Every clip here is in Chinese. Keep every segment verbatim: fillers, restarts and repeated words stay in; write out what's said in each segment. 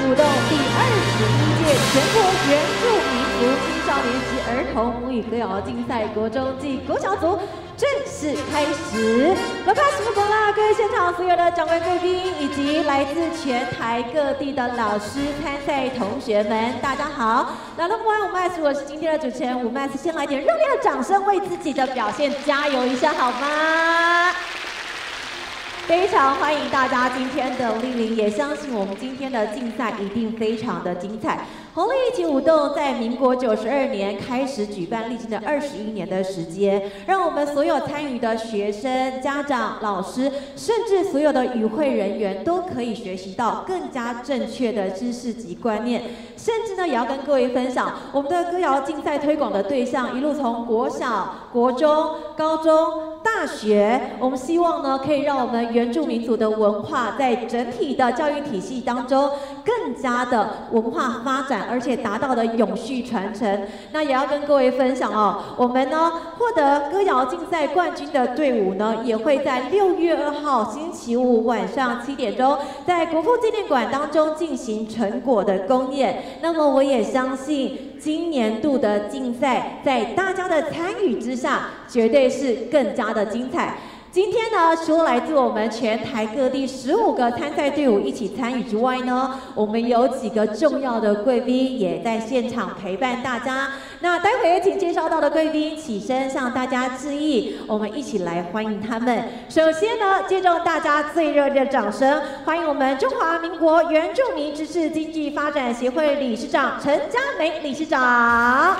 舞动第二十一届全国原住民族青少年及儿童母语歌谣竞赛国中暨国小组正式开始。老卡什么广啦，各位现场所有的长官贵宾以及来自全台各地的老师、参赛同学们，大家好。那那么我们 Max， 我是今天的主持人吴 Max， 先来点热烈的掌声，为自己的表现加油一下好吗？非常欢迎大家今天的莅临，也相信我们今天的竞赛一定非常的精彩。红利一起舞动在民国九十二年开始举办，历经了二十一年的时间，让我们所有参与的学生、家长、老师，甚至所有的与会人员都可以学习到更加正确的知识及观念，甚至呢也要跟各位分享我们的歌谣竞赛推广的对象，一路从国小、国中、高中、大学，我们希望呢可以让我们原住民族的文化在整体的教育体系当中更加的文化发展，而且达到的永续传承。那也要跟各位分享哦，我们呢获得歌谣竞赛冠军的队伍呢，也会在六月二号星期五晚上七点钟，在国父纪念馆当中进行成果的公演。那么我也相信，今年度的竞赛在大家的参与之下，绝对是更加的精彩。今天呢，除了来自我们全台各地十五个参赛队伍一起参与之外呢，我们有几个重要的贵宾也在现场陪伴大家。那待会也请介绍到的贵宾起身向大家致意，我们一起来欢迎他们。首先呢，借助大家最热烈的掌声，欢迎我们中华民国原住民知识经济发展协会理事长陈佳梅理事长。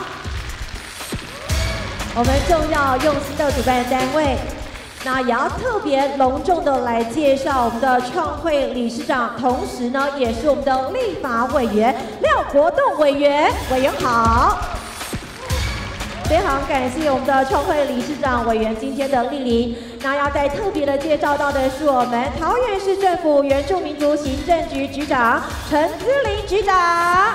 我们重要用心的主办单位。那也要特别隆重的来介绍我们的创会理事长，同时呢，也是我们的立法委员廖国栋委员，委员好。非常感谢我们的创会理事长委员今天的莅临。那要再特别的介绍到的是我们桃园市政府原住民族行政局局长陈姿玲局长。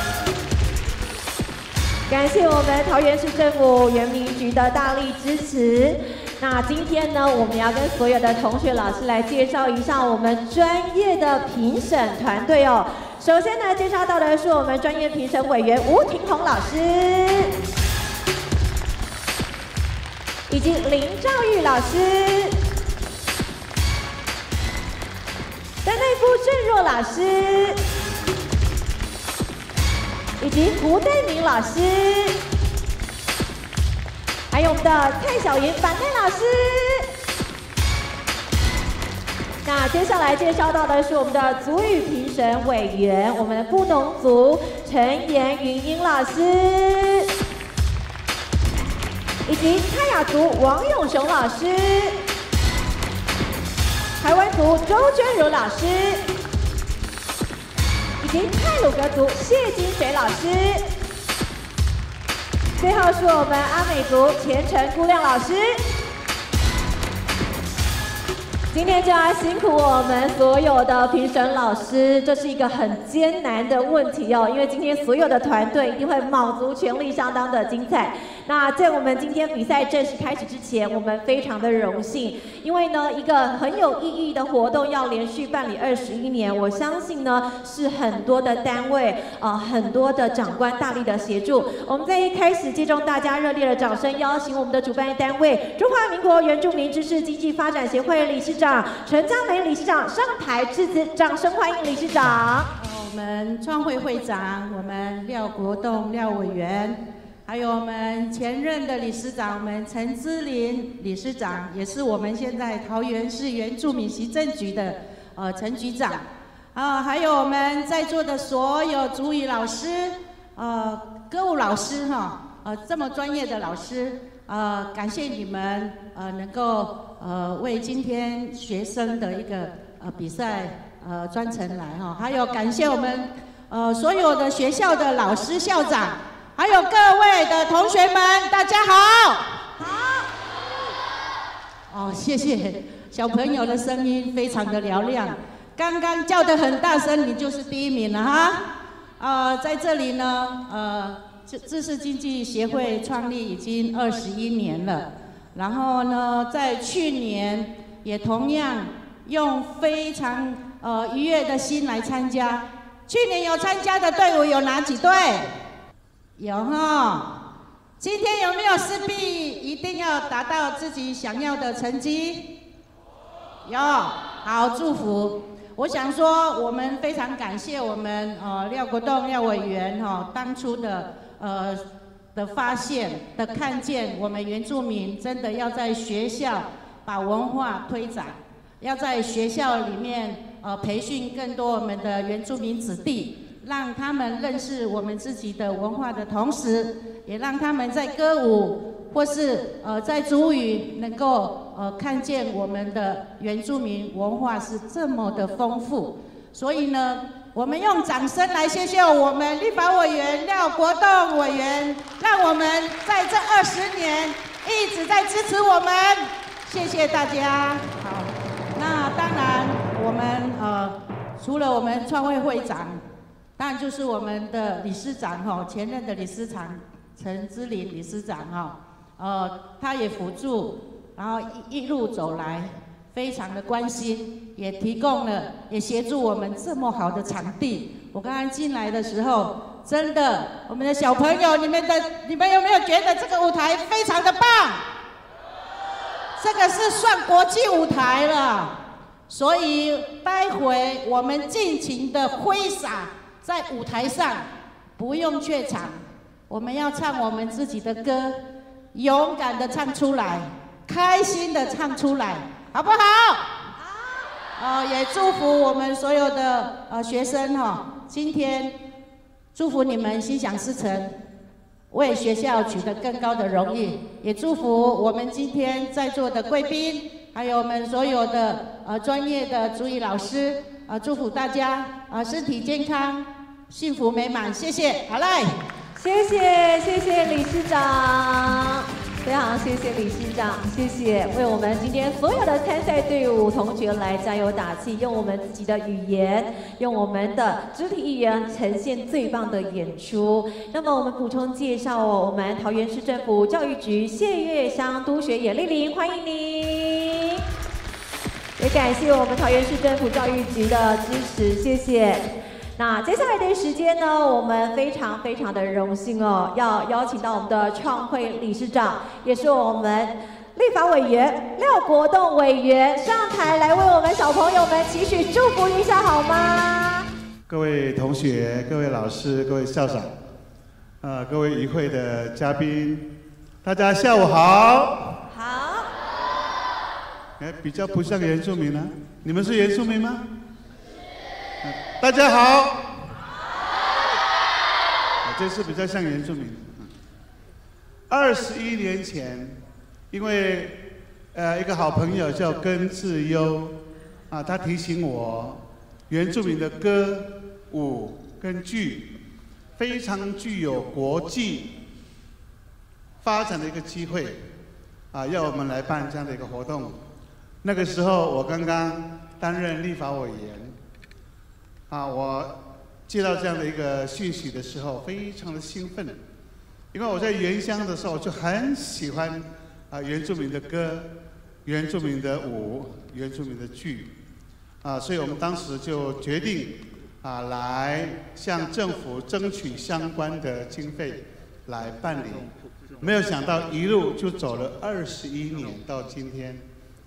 感谢我们桃园市政府原民局的大力支持。那今天呢，我们要跟所有的同学老师来介绍一下我们专业的评审团队哦。首先呢，介绍到的是我们专业评审委员吴廷宏老师，以及林兆玉老师，丹内夫郑若老师，以及胡代明老师。还有我们的蔡小云板内老师。那接下来介绍到的是我们的族语评审委员，我们的布农族陈妍云英老师，以及泰雅族王永雄老师，台湾族周娟如老师，以及太鲁阁族谢金水老师。最后是我们阿美族虔诚姑亮老师。今天就要辛苦我们所有的评审老师，这是一个很艰难的问题哦，因为今天所有的团队一定会卯足全力，相当的精彩。那在我们今天比赛正式开始之前，我们非常的荣幸，因为呢，一个很有意义的活动要连续办理二十一年，我相信呢是很多的单位呃很多的长官大力的协助。我们在一开始借助大家热烈的掌声，邀请我们的主办单位中华民国原住民知识经济发展协会理事长陈佳梅理事长上台致辞，掌声欢迎理事长。 我们创会会长，我们廖国栋廖委员。还有我们前任的理事长，我们陈姿玲理事长，也是我们现在桃园市原住民行政局的呃陈局长，啊，还有我们在座的所有族语老师，呃，歌舞老师哈，呃，这么专业的老师，呃，感谢你们呃能够呃为今天学生的一个呃比赛呃专程来哈，还有感谢我们呃所有的学校的老师校长。还有各位的同学们，大家好。好。哦，谢谢小朋友的声音非常的嘹亮，刚刚叫得很大声，你就是第一名了哈。呃，在这里呢，呃，知识经济协会创立已经二十一年了，然后呢，在去年也同样用非常呃愉悦的心来参加。 去年有参加的队伍有哪几队？有哈。今天有没有势必一定要达到自己想要的成绩？有，好，祝福。我想说，我们非常感谢我们呃廖国栋廖委员哈、哦、当初的呃的发现的看见，我们原住民真的要在学校把文化推展，要在学校里面呃培训更多我们的原住民子弟，让他们认识我们自己的文化的同时，也让他们在歌舞或是呃在族语能够呃看见我们的原住民文化是这么的丰富。所以呢，我们用掌声来谢谢我们立法委员廖国栋委员，让我们在这二十年一直在支持我们，谢谢大家。好，那当然我们呃除了我们创会会长，当然就是我们的理事长哈，前任的理事长陈之琳理事长哈，呃他也辅助，然后一一路走来。非常的关心，也提供了，也协助我们这么好的场地。我刚刚进来的时候，真的，我们的小朋友，你们的，你们有没有觉得这个舞台非常的棒？这个是算国际舞台了，所以待会我们尽情的挥洒在舞台上，不用怯场，我们要唱我们自己的歌，勇敢的唱出来，开心的唱出来。好不好？好。呃，也祝福我们所有的呃学生哈、哦，今天祝福你们心想事成，为学校取得更高的荣誉。也祝福我们今天在座的贵宾，还有我们所有的呃专业的族语老师，呃，祝福大家呃身体健康，幸福美满。谢谢，好嘞， 谢谢谢谢理事长。非常谢谢理事长，谢谢为我们今天所有的参赛队伍同学来加油打气，用我们自己的语言，用我们的肢体语言呈现最棒的演出。那么我们补充介绍哦，我们桃园市政府教育局谢月香督学严丽玲，欢迎您。也感谢我们桃园市政府教育局的支持，谢谢。那接下来的时间呢，我们非常非常的荣幸哦，要邀请到我们的创会理事长，也是我们立法委员廖国栋委员上台来为我们小朋友们期许祝福一下好吗？ 各位同学、各位老师、各位校长，呃，各位与会的嘉宾，大家下午好。 好。 哎，比较不像原住民呢、啊，你们是原住民吗？大家好，这次比较像原住民。二十一年前，因为呃一个好朋友叫根志优，啊，他提醒我，原住民的歌、舞跟剧非常具有国际发展的一个机会，啊，要我们来办这样的一个活动。那个时候我刚刚担任立法委员。啊，我接到这样的一个讯息的时候，非常的兴奋，因为我在原乡的时候就很喜欢啊原住民的歌、原住民的舞、原住民的剧，啊，所以我们当时就决定啊来向政府争取相关的经费来办理，没有想到一路就走了二十一年到今天。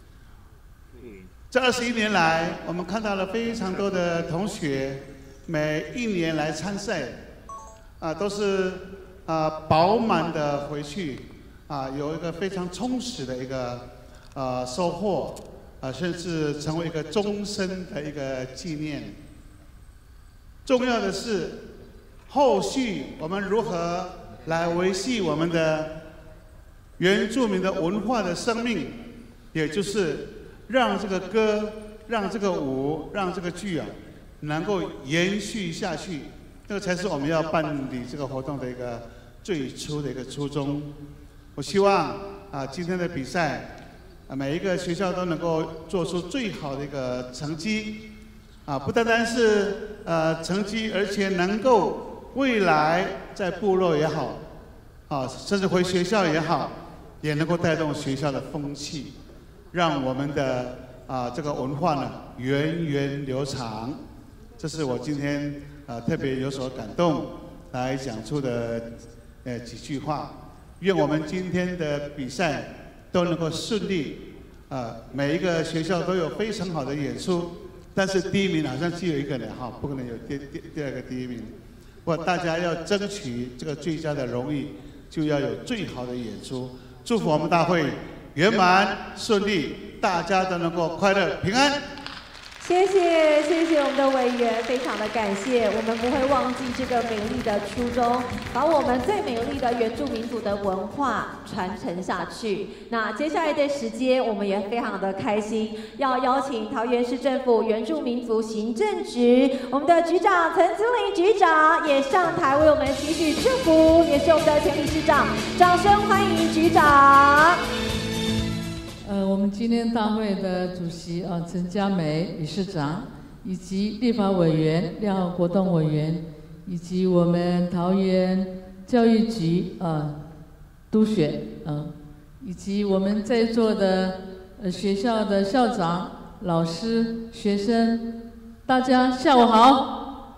这二十一年来，我们看到了非常多的同学，每一年来参赛，啊，都是啊饱满的回去，啊，有一个非常充实的一个呃收获，啊，甚至成为一个终身的一个纪念。重要的是，后续我们如何来维系我们的原住民的文化的生命，也就是。让这个歌、让这个舞、让这个剧啊，能够延续下去，这个才是我们要办理这个活动的一个最初的一个初衷。我希望啊，今天的比赛啊，每一个学校都能够做出最好的一个成绩，啊，不单单是呃成绩，而且能够未来在部落也好，啊，甚至回学校也好，也能够带动学校的风气。让我们的啊这个文化呢源远流长，这是我今天啊特别有所感动，来讲出的呃几句话。愿我们今天的比赛都能够顺利，啊，每一个学校都有非常好的演出，但是第一名好像只有一个人哈，不可能有第第第二个第一名。不过大家要争取这个最佳的荣誉，就要有最好的演出。祝福我们大会圆满顺利，大家都能够快乐平安。 谢谢谢谢我们的委员，非常的感谢，我们不会忘记这个美丽的初衷，把我们最美丽的原住民族的文化传承下去。那接下来的时间，我们也非常的开心，要邀请桃园市政府原住民族行政局我们的局长陈子霖局长也上台为我们期许祝福，也是我们的前理事长，掌声欢迎局长。 呃，我们今天大会的主席啊，陈佳美理事长，以及立法委员廖国栋委员，以及我们桃园教育局啊督学啊，以及我们在座的呃学校的校长、老师、学生，大家下午好。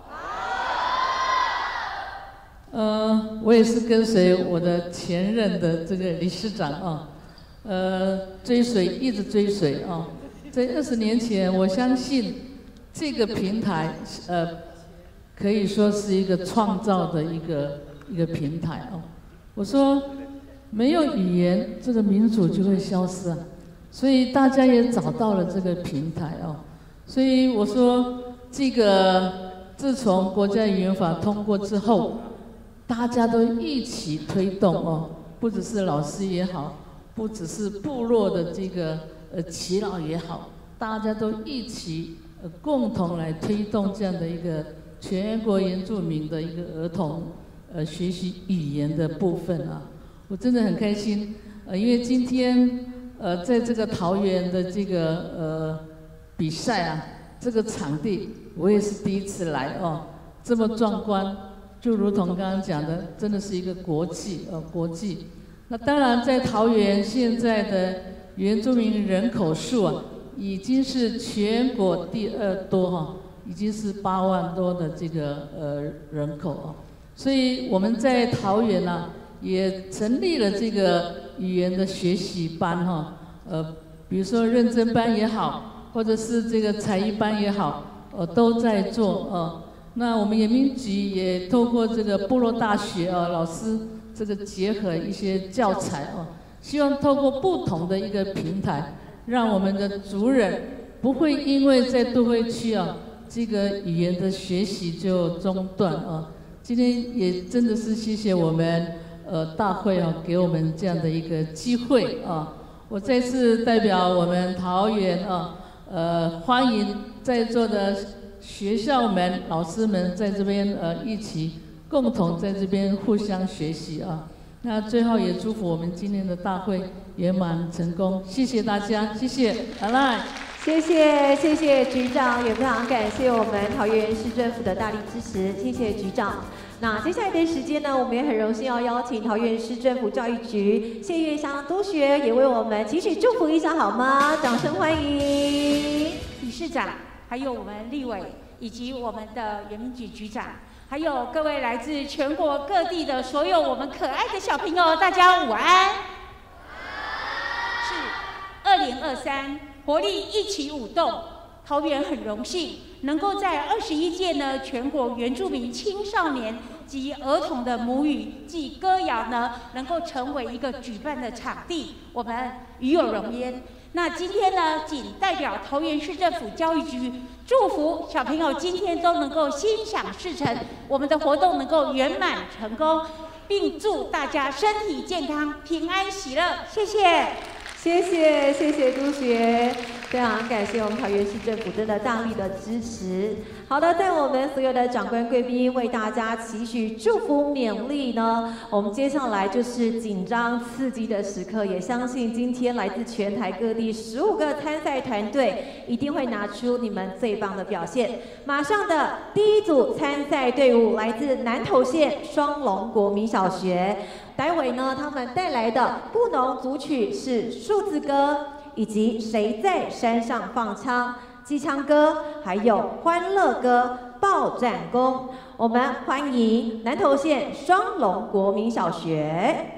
呃，我也是跟随我的前任的这个理事长啊。呃，追随一直追随啊！在二十年前，我相信这个平台，呃，可以说是一个创造的一个一个平台哦。我说，没有语言，这个民主就会消失啊。所以大家也找到了这个平台哦。所以我说，这个自从国家语言法通过之后，大家都一起推动哦，不只是老师也好。不只是部落的这个呃耆老也好，大家都一起呃共同来推动这样的一个全国原住民的一个儿童呃学习语言的部分啊，我真的很开心，呃，因为今天呃在这个桃园的这个呃比赛啊，这个场地我也是第一次来哦，这么壮观，就如同刚刚讲的，真的是一个国际呃国际。那当然，在桃园现在的原住民人口数啊，已经是全国第二多哈，已经是八万多的这个呃人口啊。所以我们在桃园呢、啊，也成立了这个语言的学习班哈，呃，比如说认真班也好，或者是这个才艺班也好，呃，都在做呃。那我们原民局也透过这个部落大学啊，老师。这个结合一些教材哦，希望透过不同的一个平台，让我们的族人不会因为在都会区啊，这个语言的学习就中断啊。今天也真的是谢谢我们呃大会啊，给我们这样的一个机会啊。我再次代表我们桃园啊，呃欢迎在座的学校们、老师们在这边呃一起。共同在这边互相学习啊！那最后也祝福我们今天的大会圆满成功，谢谢大家，谢谢，拜拜。 谢谢谢谢局长，也非常感谢我们桃园市政府的大力支持，谢谢局长。那接下来的时间呢，我们也很荣幸要邀请桃园市政府教育局谢月香督学也为我们期许祝福一下好吗？掌声欢迎理事长，还有我们立委以及我们的原民局局长。还有各位来自全国各地的所有我们可爱的小朋友，大家午安。是二零二三活力一起舞动，桃园很荣幸能够在二十一届呢全国原住民青少年及儿童的母语暨歌谣呢，能够成为一个举办的场地，我们与有荣焉。那今天呢，仅代表桃园市政府教育局祝福小朋友今天都能够心想事成，我们的活动能够圆满成功，并祝大家身体健康、平安喜乐。谢谢， 谢谢谢谢督学，非常感谢我们桃园市政府真的大力的支持。好的，在我们所有的长官贵宾为大家期许祝福勉励呢，我们接下来就是紧张刺激的时刻，也相信今天来自全台各地十五个参赛团队一定会拿出你们最棒的表现。马上的第一组参赛队伍来自南投县双龙国民小学，待会呢他们带来的布农族曲是数字歌以及谁在山上放枪。 机枪歌，还有欢乐歌、报战功。我们欢迎南投县双龙国民小学。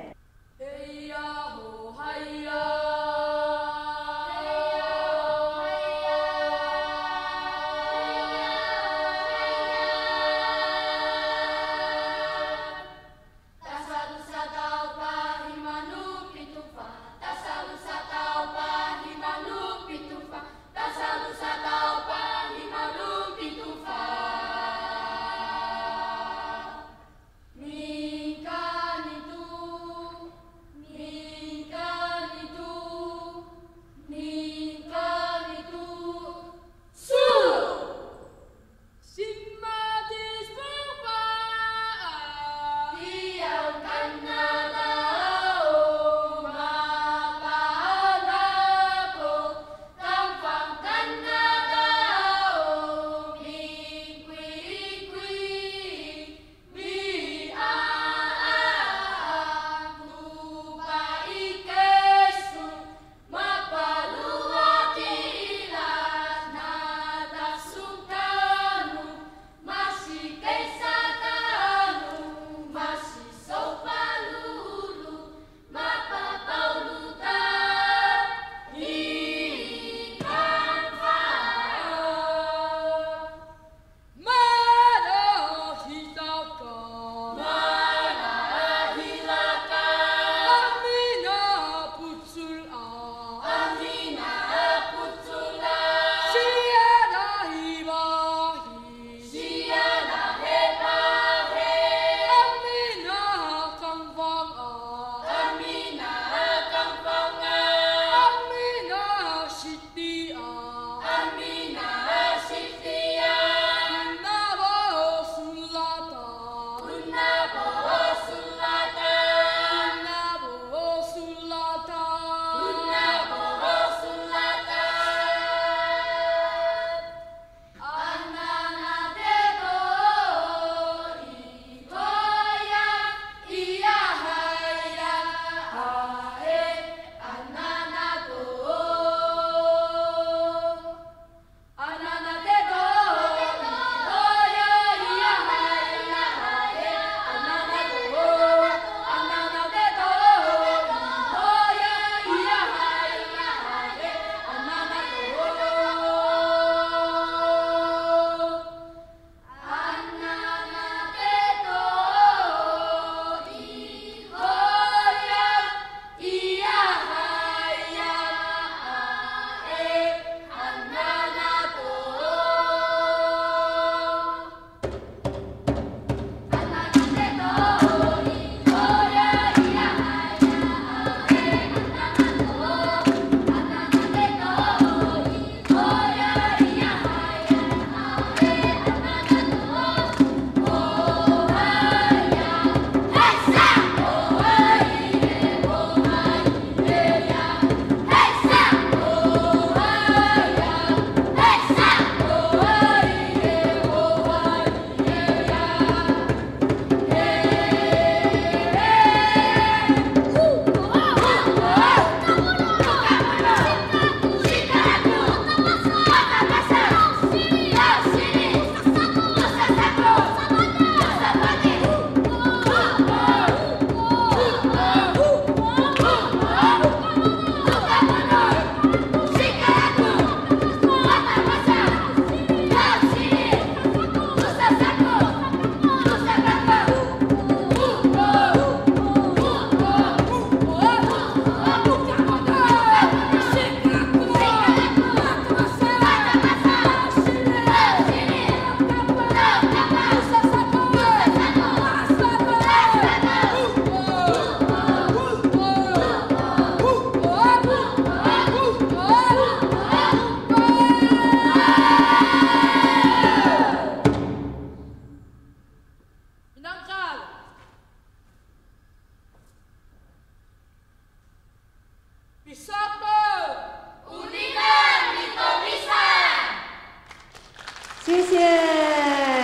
谢谢，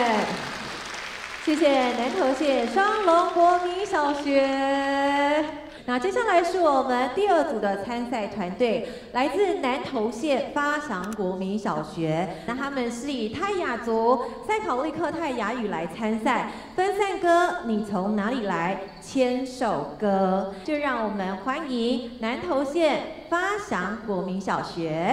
谢谢南投县双龙国民小学。 那接下来是我们第二组的参赛团队，来自南投县发祥国民小学。那他们是以泰雅族赛考利克泰雅语来参赛，分散歌你从哪里来？牵手歌，就让我们欢迎南投县发祥国民小学。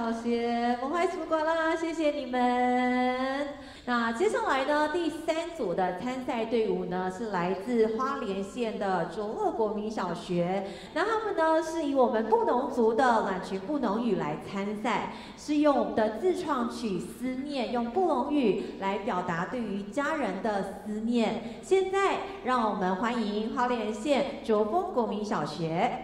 小学，文化艺术馆啦，谢谢你们。那接下来呢，第三组的参赛队伍呢是来自花莲县的卓乐国民小学。那他们呢是以我们布农族的阮群布农语来参赛，是用我们的自创曲《思念》，用布农语来表达对于家人的思念。现在让我们欢迎花莲县卓峰国民小学。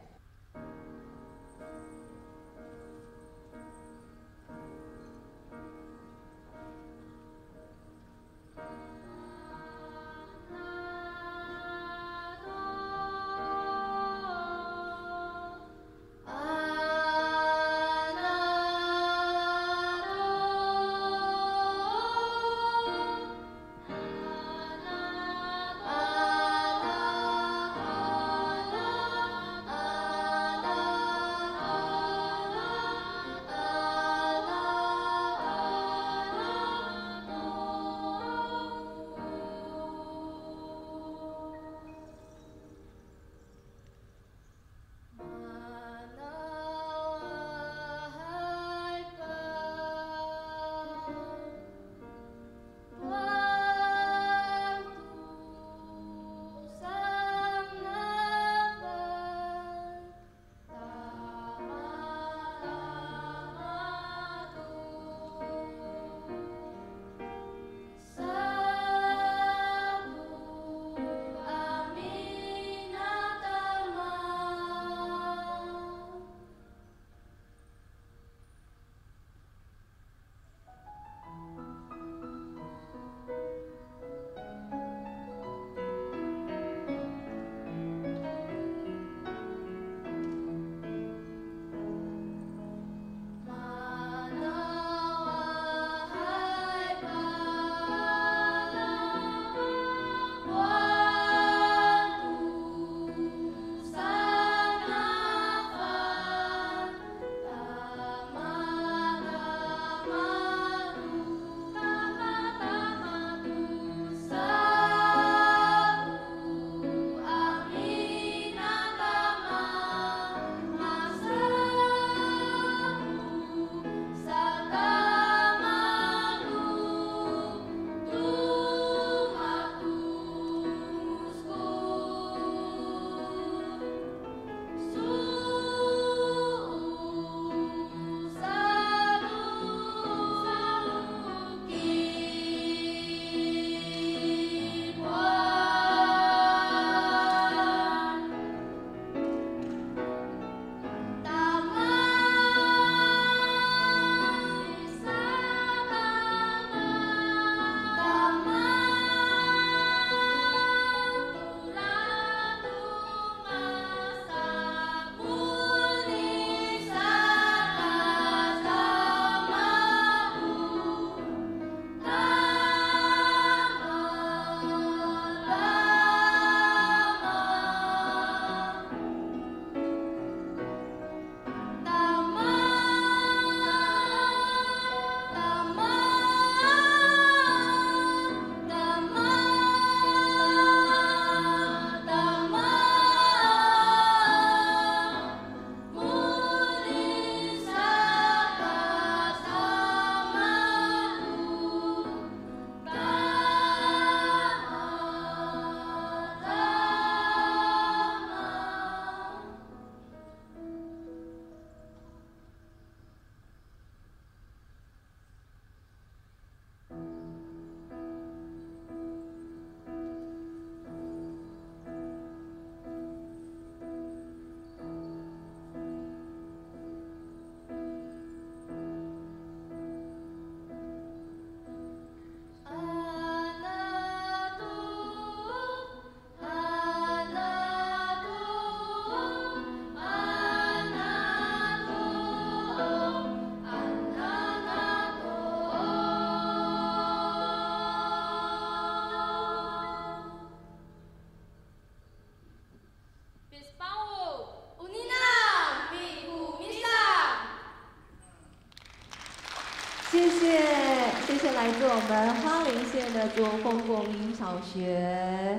谢谢，谢谢来自我们花莲县的卓峰国民小学。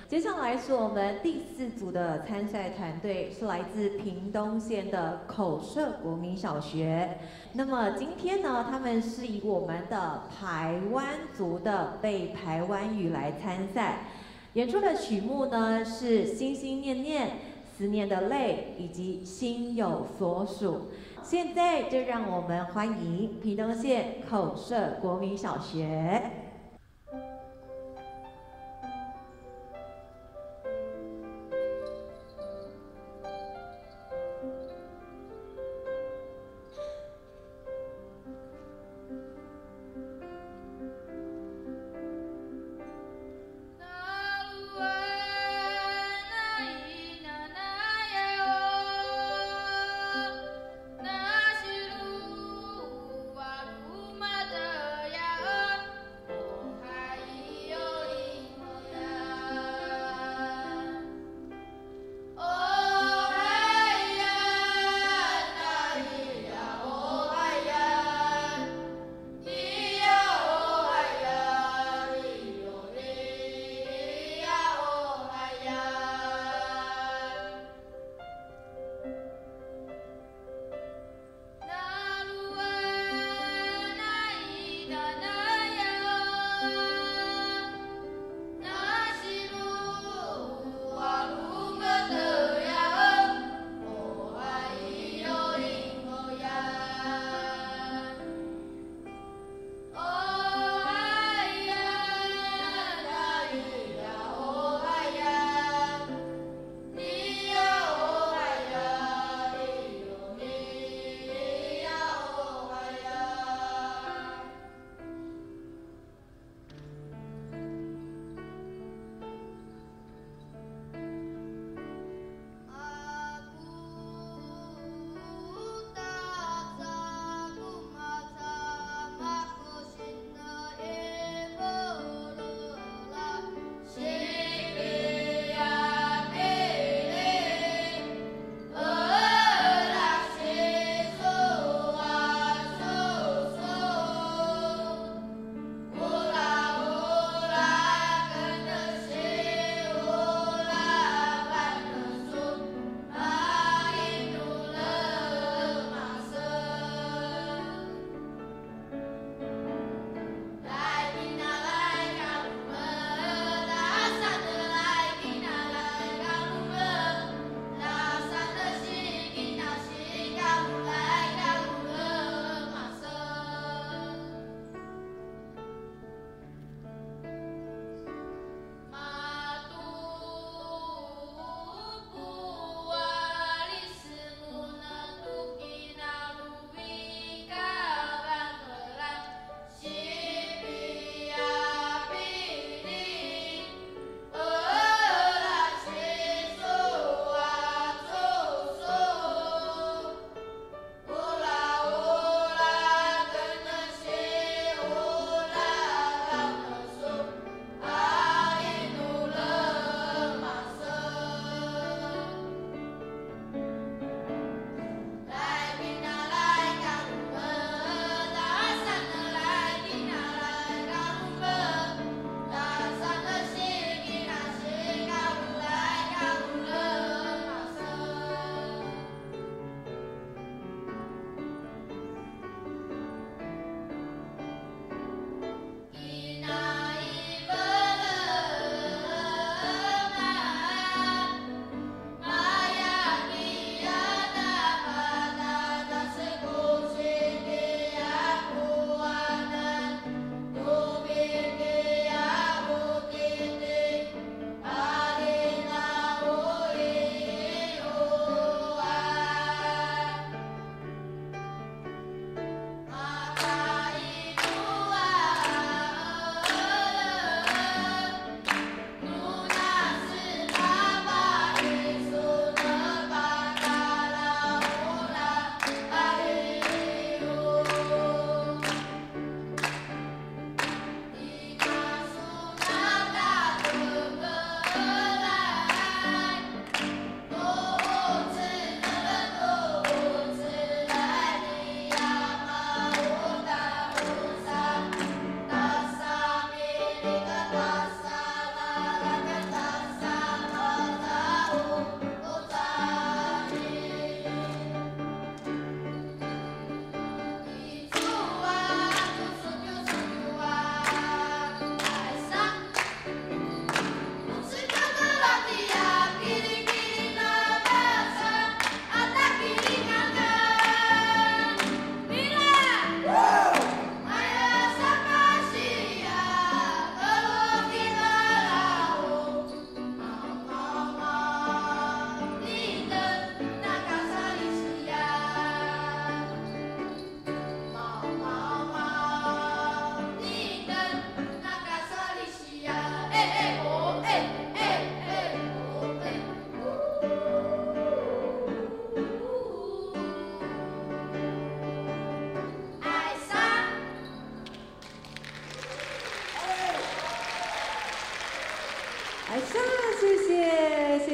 接下来是我们第四组的参赛团队，是来自屏东县的口社国民小学。那么今天呢，他们是以我们的排湾族的背排湾语来参赛。演出的曲目呢是《心心念念》、《思念的泪》以及《心有所属》。现在就让我们欢迎屏东县口社国民小学。 Oh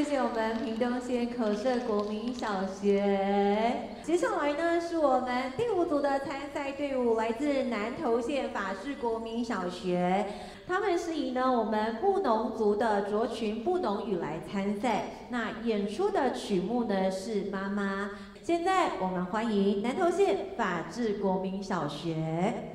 谢我们屏东县口社国民小学。接下来呢，是我们第五组的参赛队伍，来自南投县法式国民小学。他们是以呢我们布农族的着裙布农语来参赛。那演出的曲目呢是妈妈。现在我们欢迎南投县法治国民小学。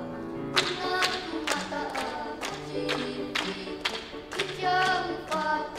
Jauh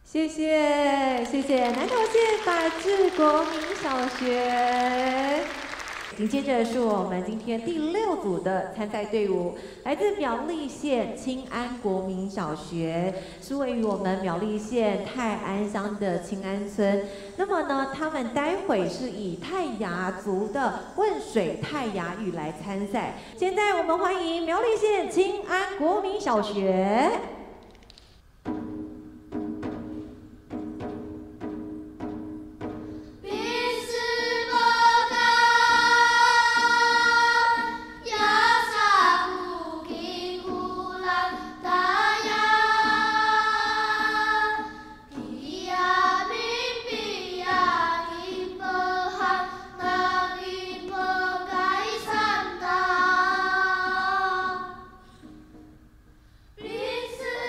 谢谢谢谢南投县法治国民小学。紧接着是我们今天第六组的参赛队伍，来自苗栗县清安国民小学，是位于我们苗栗县泰安乡的清安村。那么呢，他们待会是以泰雅族的问水泰雅语来参赛。现在我们欢迎苗栗县清安国民小学。 Please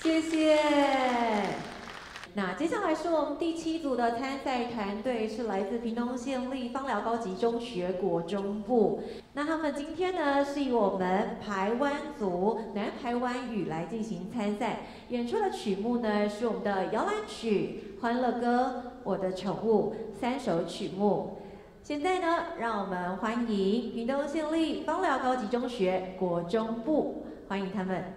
谢谢。那接下来是我们第七组的参赛团队，是来自屏东县立芳寮高级中学国中部。那他们今天呢是以我们排湾族南排湾语来进行参赛，演出的曲目呢是我们的摇篮曲、欢乐歌、我的宠物三首曲目。现在呢，让我们欢迎屏东县立芳寮高级中学国中部，欢迎他们。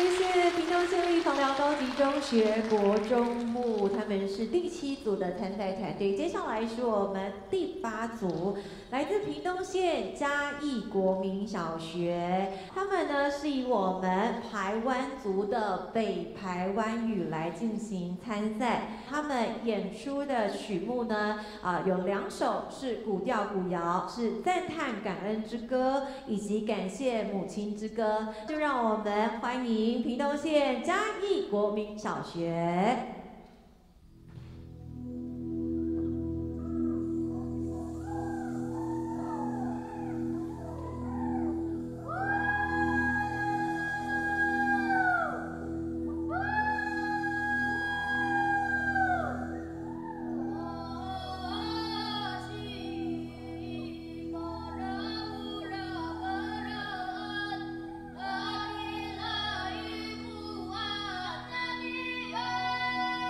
谢谢屏东县立枋寮高级中学国中部，他们是第七组的参赛团队。接下来是我们第八组，来自屏东县嘉义国民小学，他们呢是以我们排湾族的北排湾语来进行参赛。他们演出的曲目呢，啊、呃、有两首是古调古谣，是赞叹感恩之歌以及感谢母亲之歌。就让我们欢迎屏东县嘉义国民小学。 啊。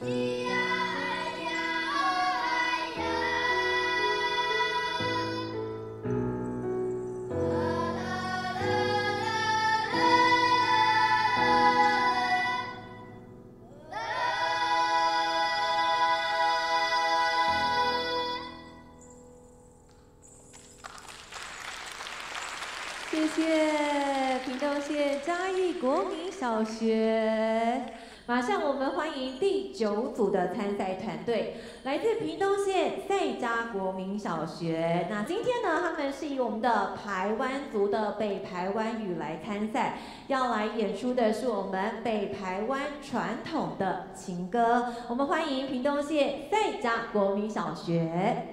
谢谢屏东县嘉义国民小学。马上我们欢迎第九组的参赛团队，来自屏东县赛嘉国民小学。那今天呢，他们是以我们的排湾族的北排湾语来参赛，要来演出的是我们北排湾传统的情歌。我们欢迎屏东县赛嘉国民小学。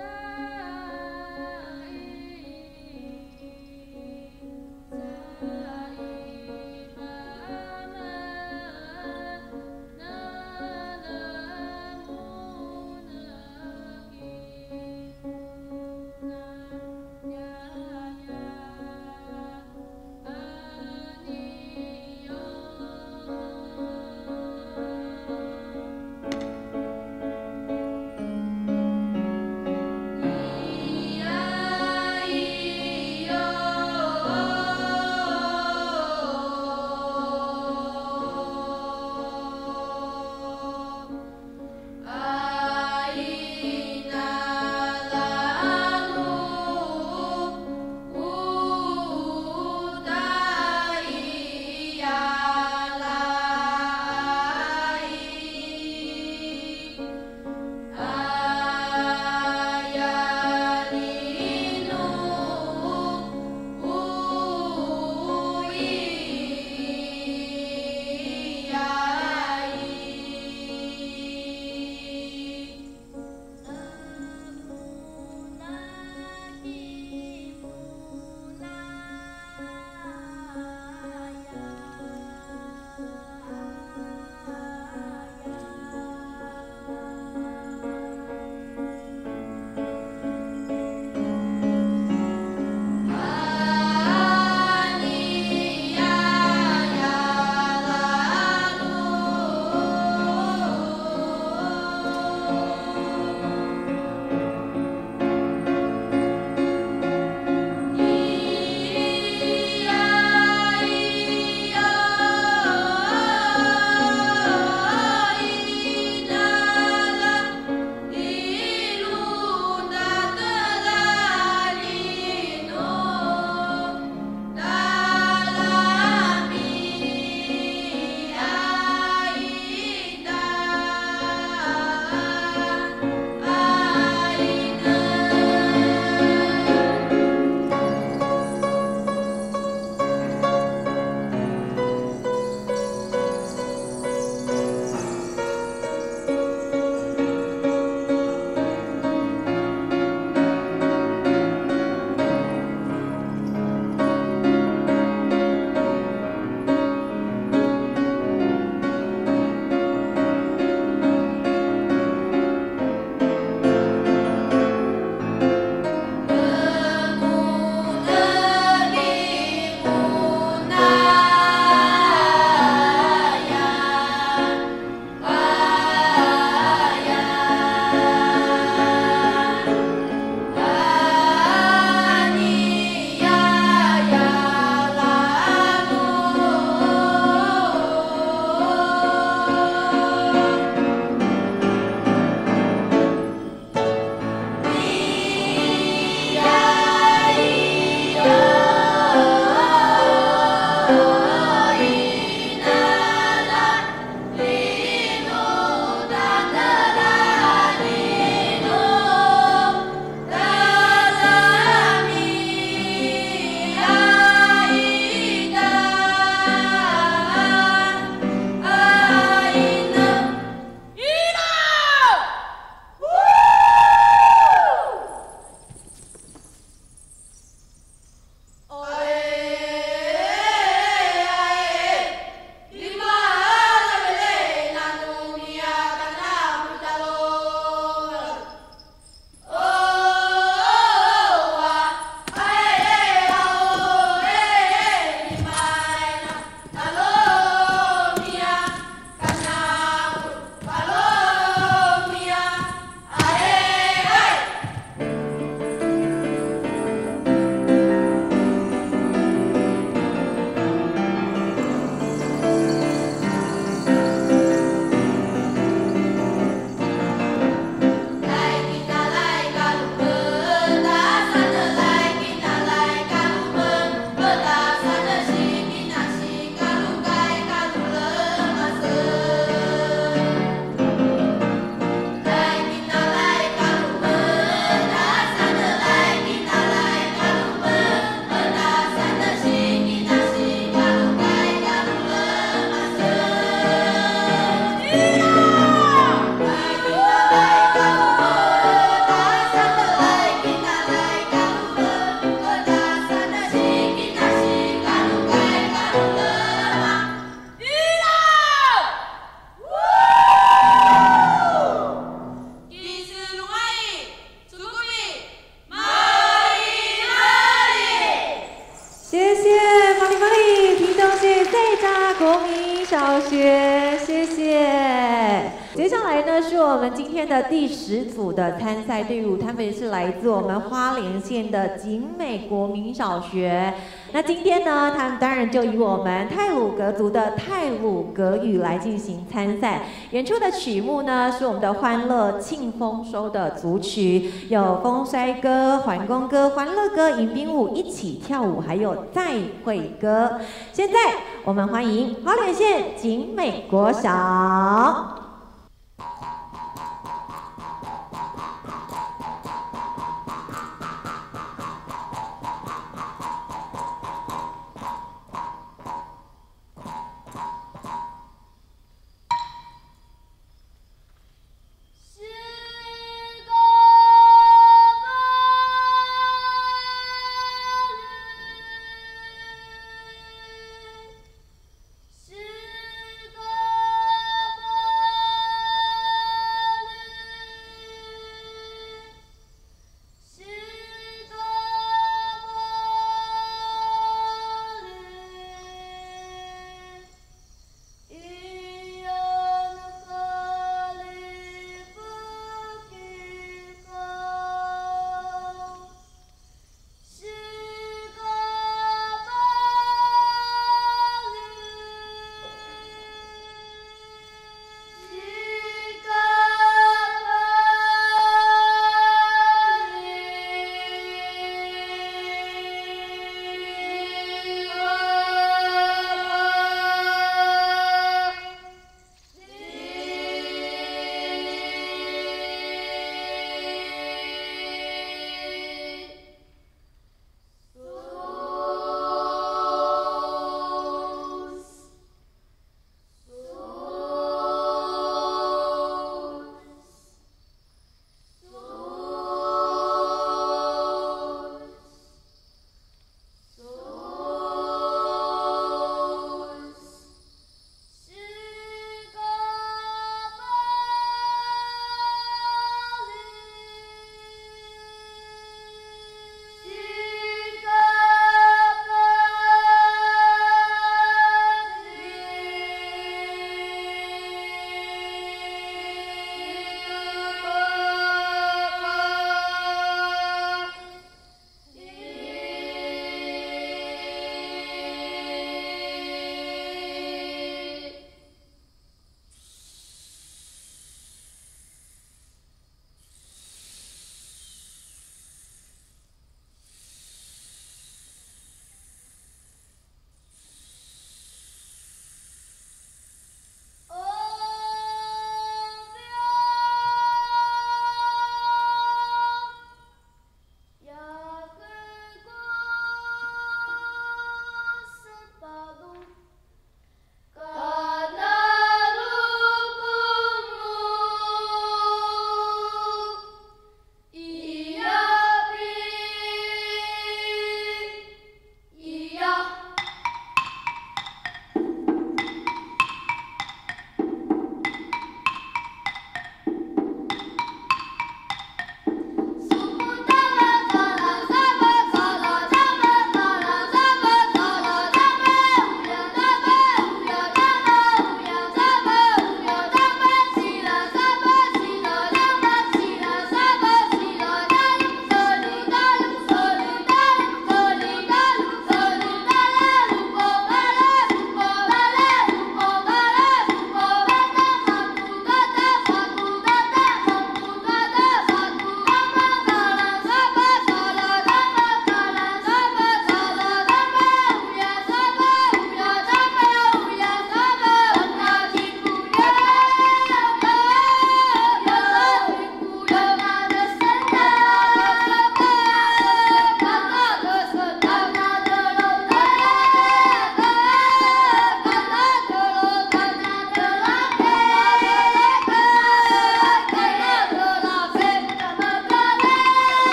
啊。 国民小学，谢谢。接下来呢，是我们今天的第十组的参赛队伍，他们是来自我们花莲县的景美国民小学。那今天呢，他们当然就以我们太鲁阁族的太鲁阁语来进行参赛。演出的曲目呢，是我们的欢乐庆丰收的组曲，有风衰歌、环宫歌、欢乐歌、迎宾舞、一起跳舞，还有再会歌。现在我们欢迎花莲县景美国小。 是个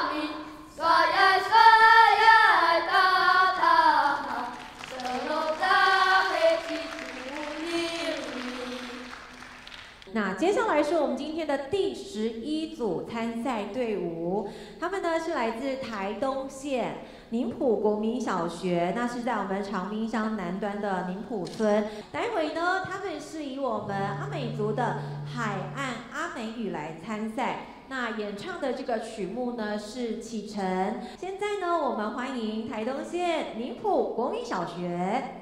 那接下来是我们今天的第十一组参赛队伍，他们呢是来自台东县宁浦国民小学，那是在我们长滨乡南端的宁浦村。待会呢，他们是以我们阿美族的海岸阿美语来参赛。那演唱的这个曲目呢是启程。现在呢，我们欢迎台东县宁浦国民小学。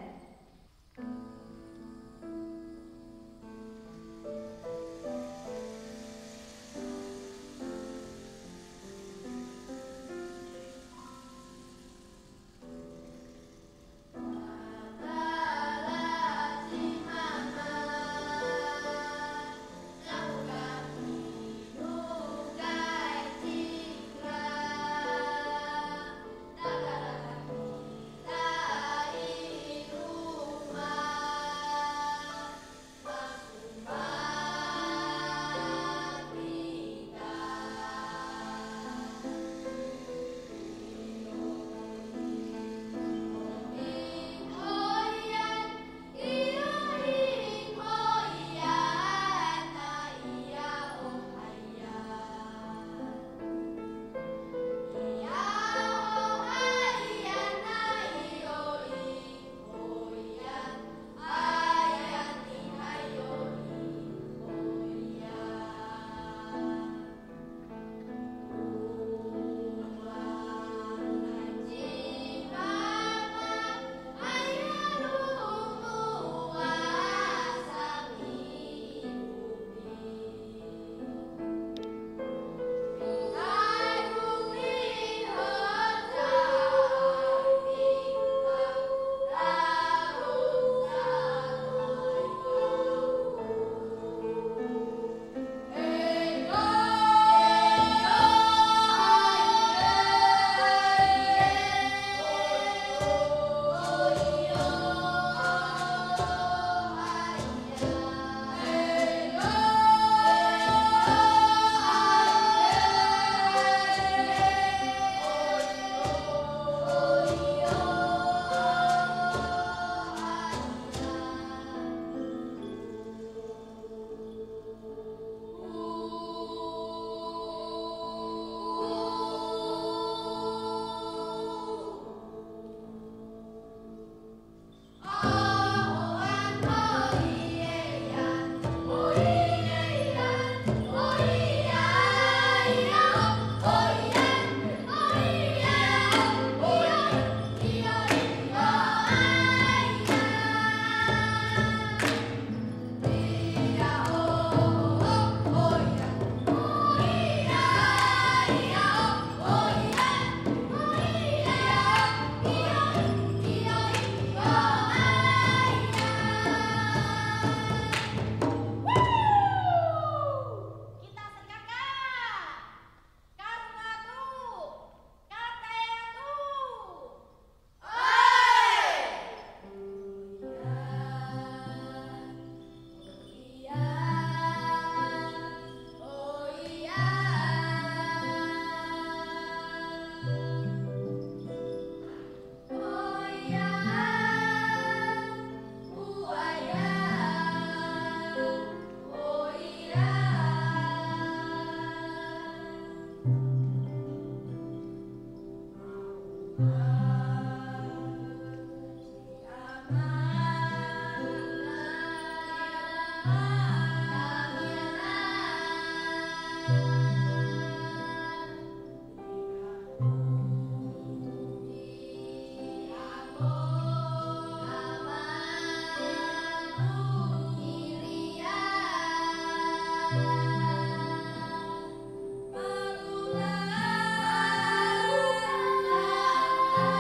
啊。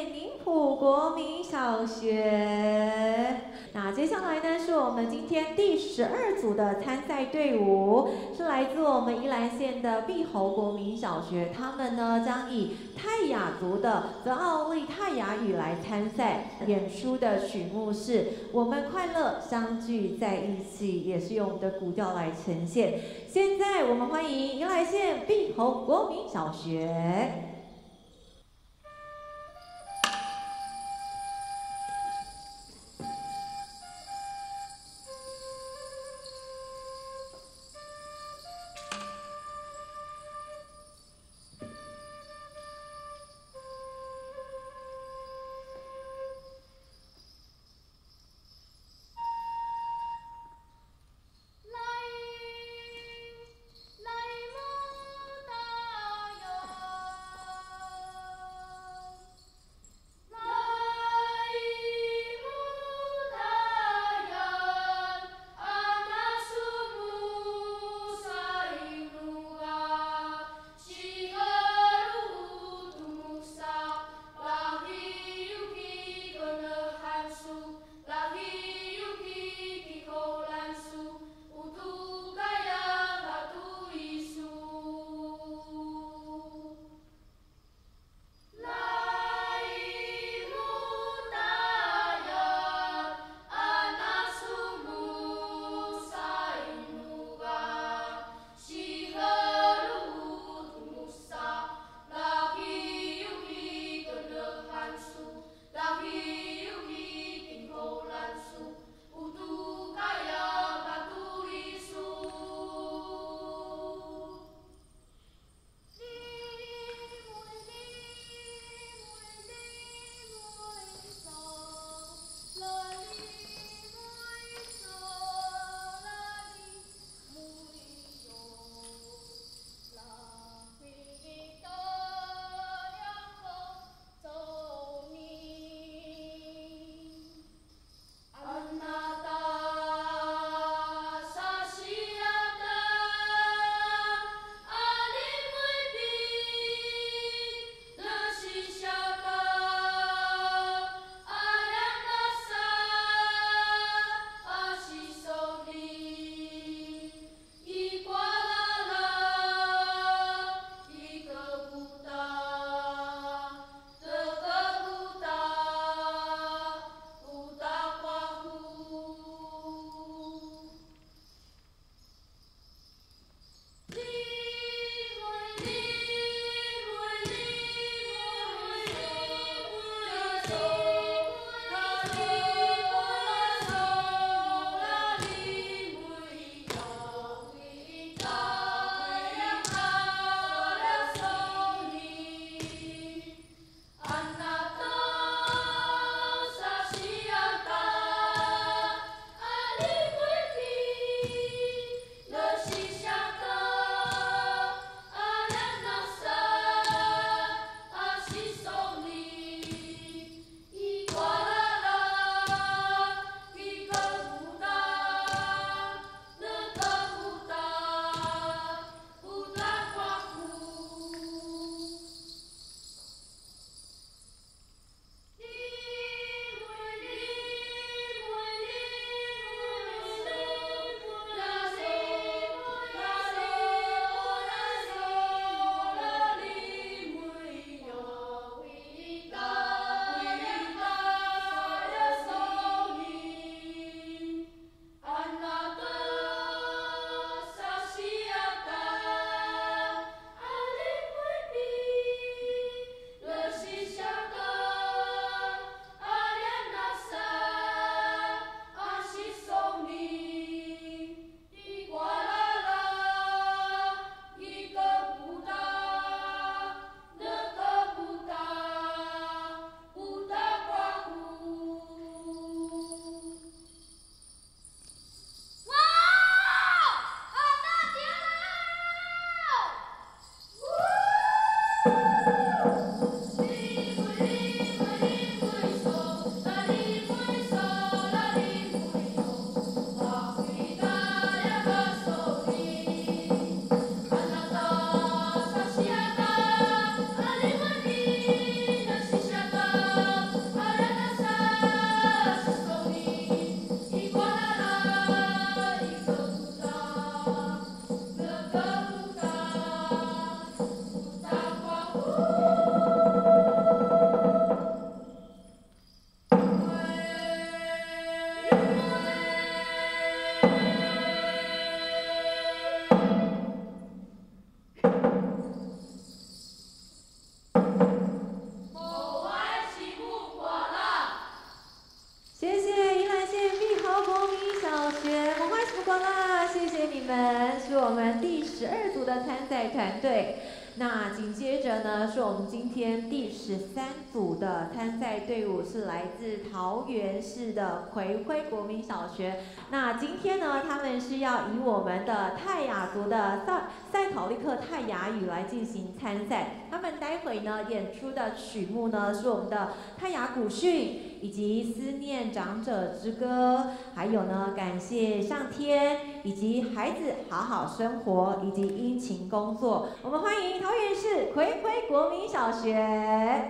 县宁浦国民小学。那接下来呢，是我们今天第十二组的参赛队伍，是来自我们宜兰县的碧侯国民小学，他们呢将以泰雅族的泽奥利泰雅语来参赛。演出的曲目是《我们快乐相聚在一起》，也是用我们的古调来呈现。现在我们欢迎宜兰县碧侯国民小学。 来么大哟。 十二组的参赛团队。那紧接着呢，是我们今天第十三组的参赛队伍，是来自桃园市的葵辉国民小学。那今天呢，他们是要以我们的泰雅族的塞塞考利克泰雅语来进行参赛。他们待会呢演出的曲目呢是我们的泰雅古训，以及思念长者之歌，还有呢感谢上天，以及孩子好好生活，以及殷勤工作。我们欢迎桃园市葵辉国民小学。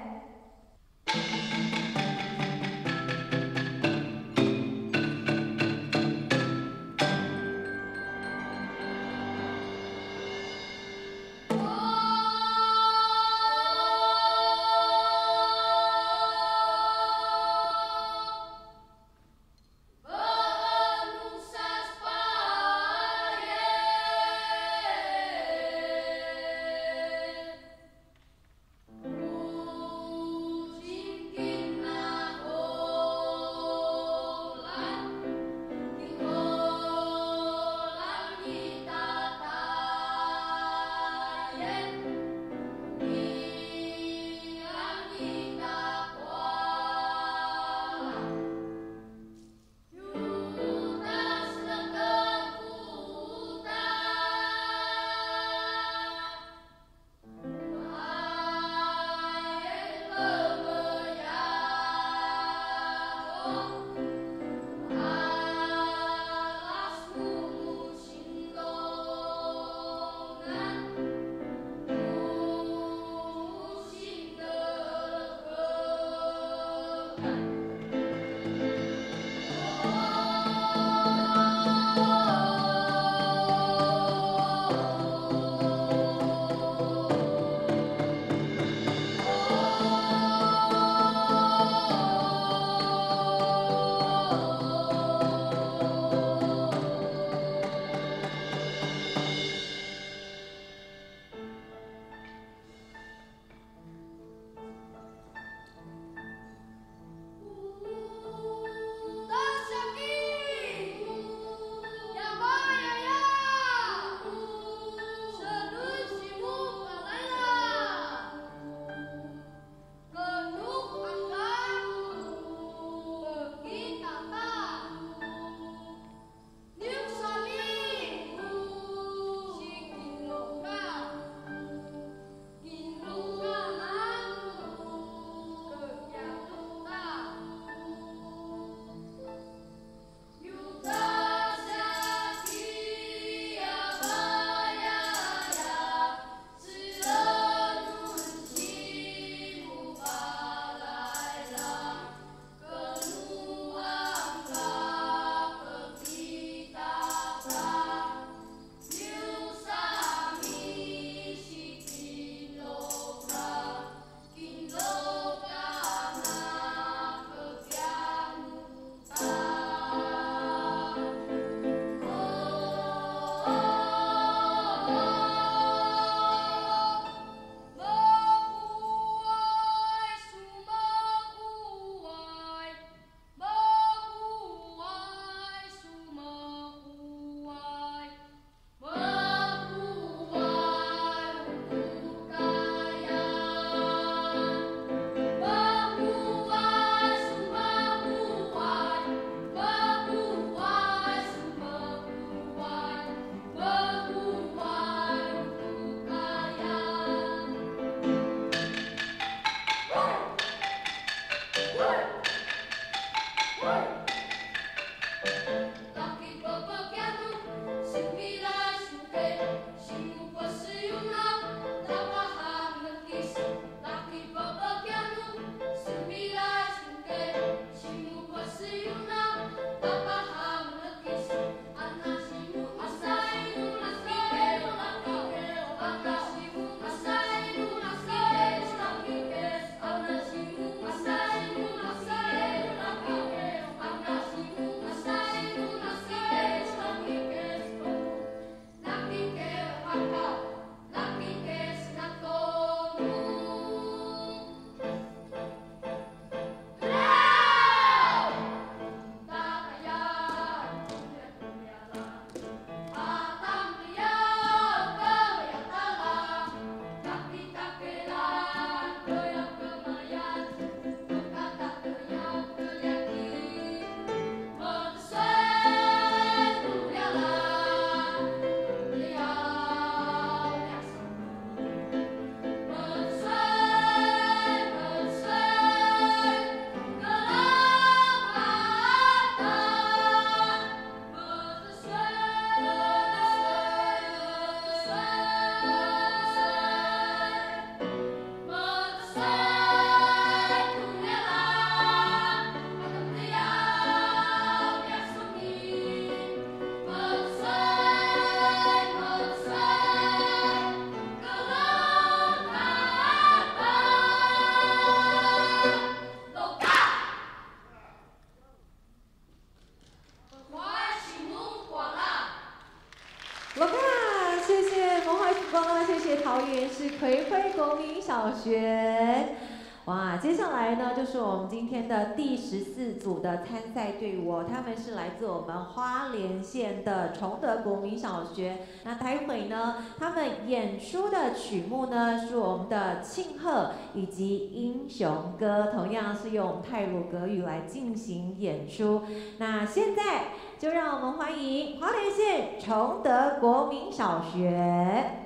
园市葵辉国民小学。哇，接下来呢就是我们今天的第十四组的参赛队伍，他们是来自我们花莲县的崇德国民小学。那待会呢，他们演出的曲目呢是我们的庆贺以及英雄歌，同样是用太鲁阁语来进行演出。那现在就让我们欢迎花莲县崇德国民小学。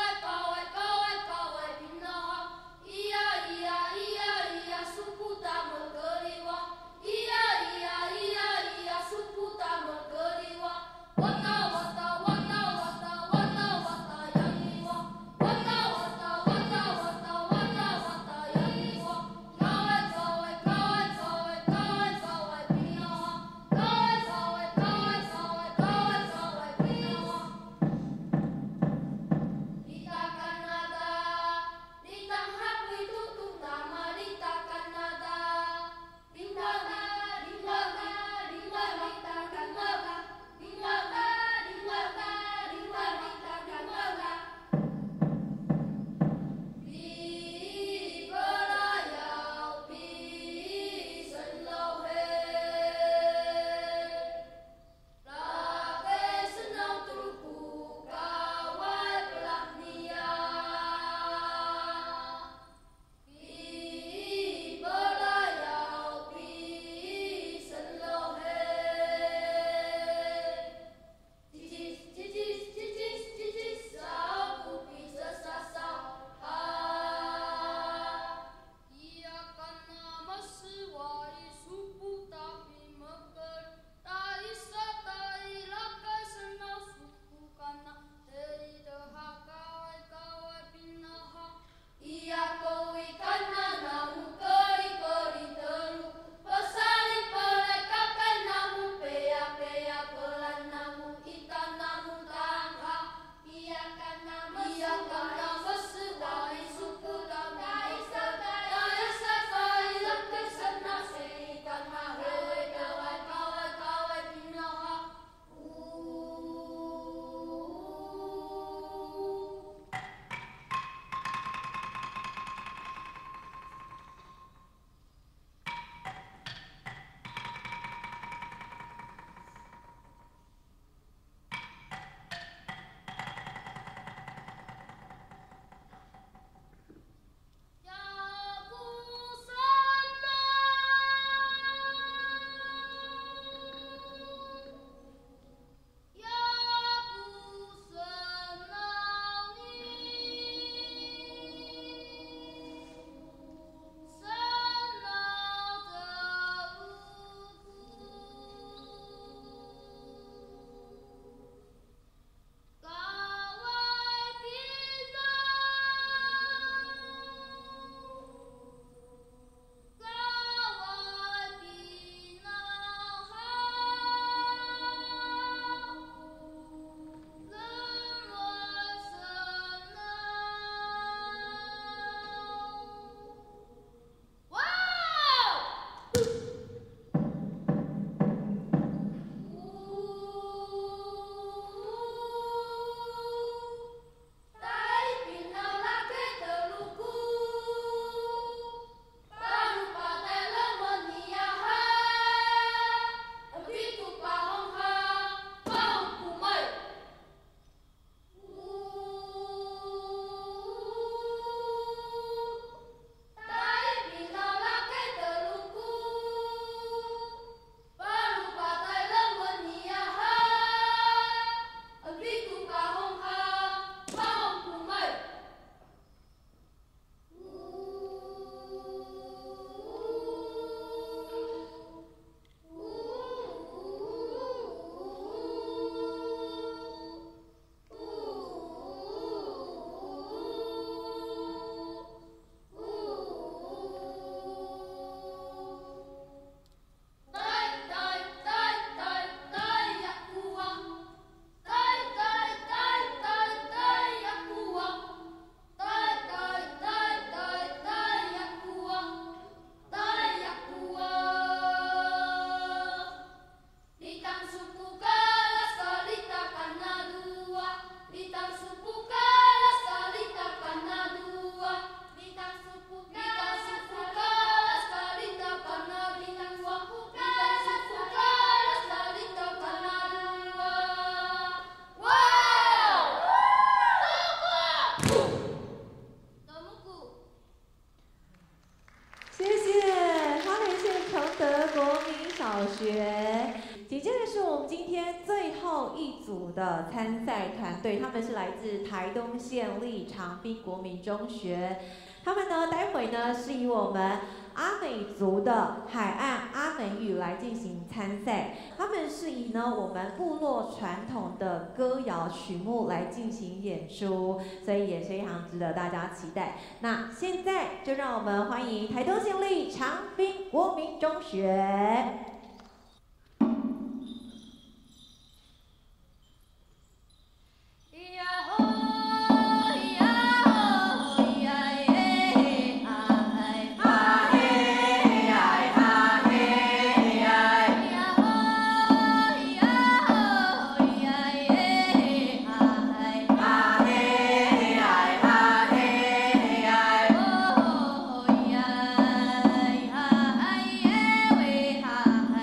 Suputa 福的参赛团队，他们是来自台东县立长滨国民中学。他们呢，待会呢是以我们阿美族的海岸阿美语来进行参赛。他们是以呢我们部落传统的歌谣曲目来进行演出，所以也非常值得大家期待。那现在就让我们欢迎台东县立长滨国民中学。 哈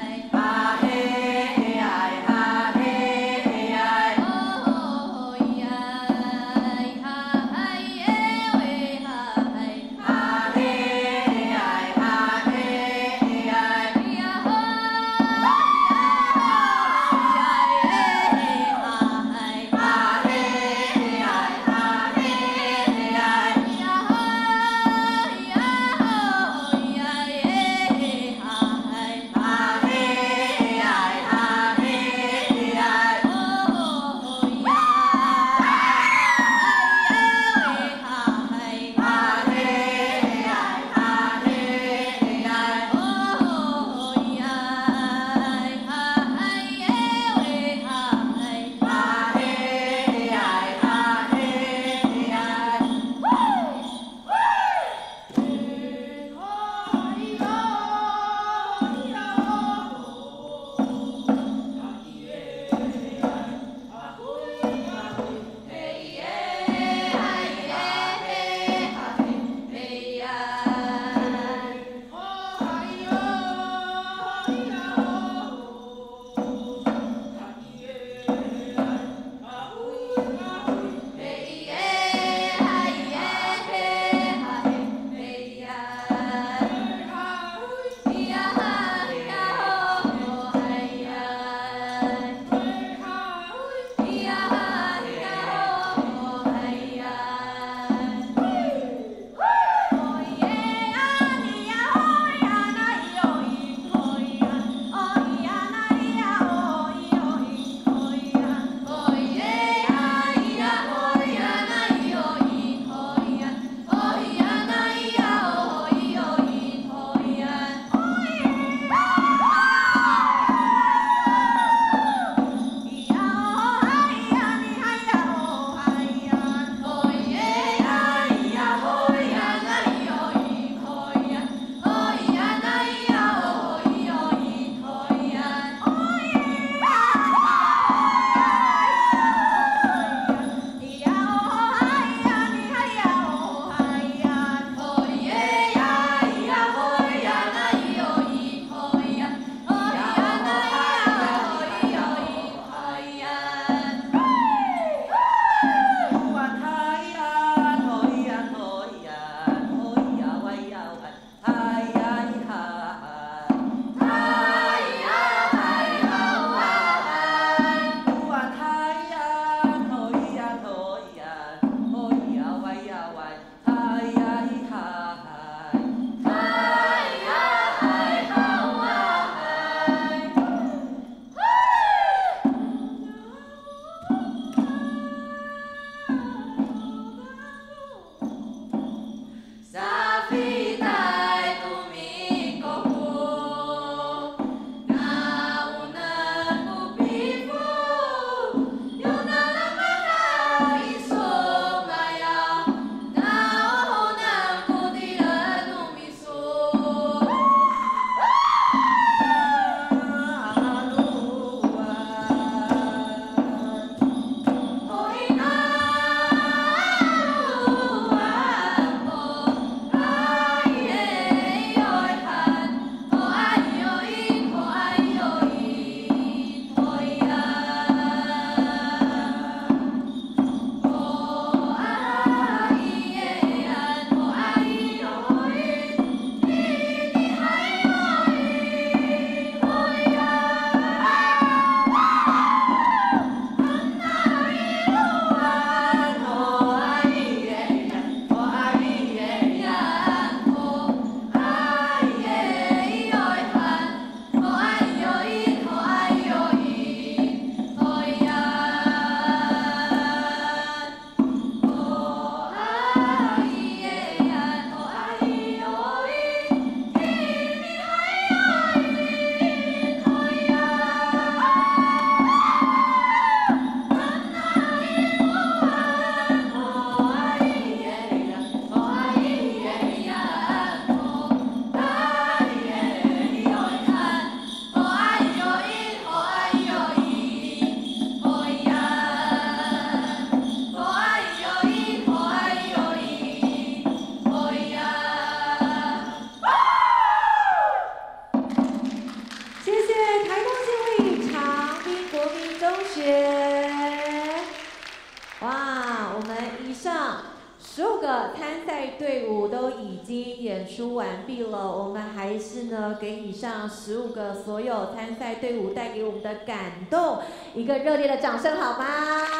十五个参赛队伍都已经演出完毕了，我们还是呢给以上十五个所有参赛队伍带给我们的感动一个热烈的掌声，好吗？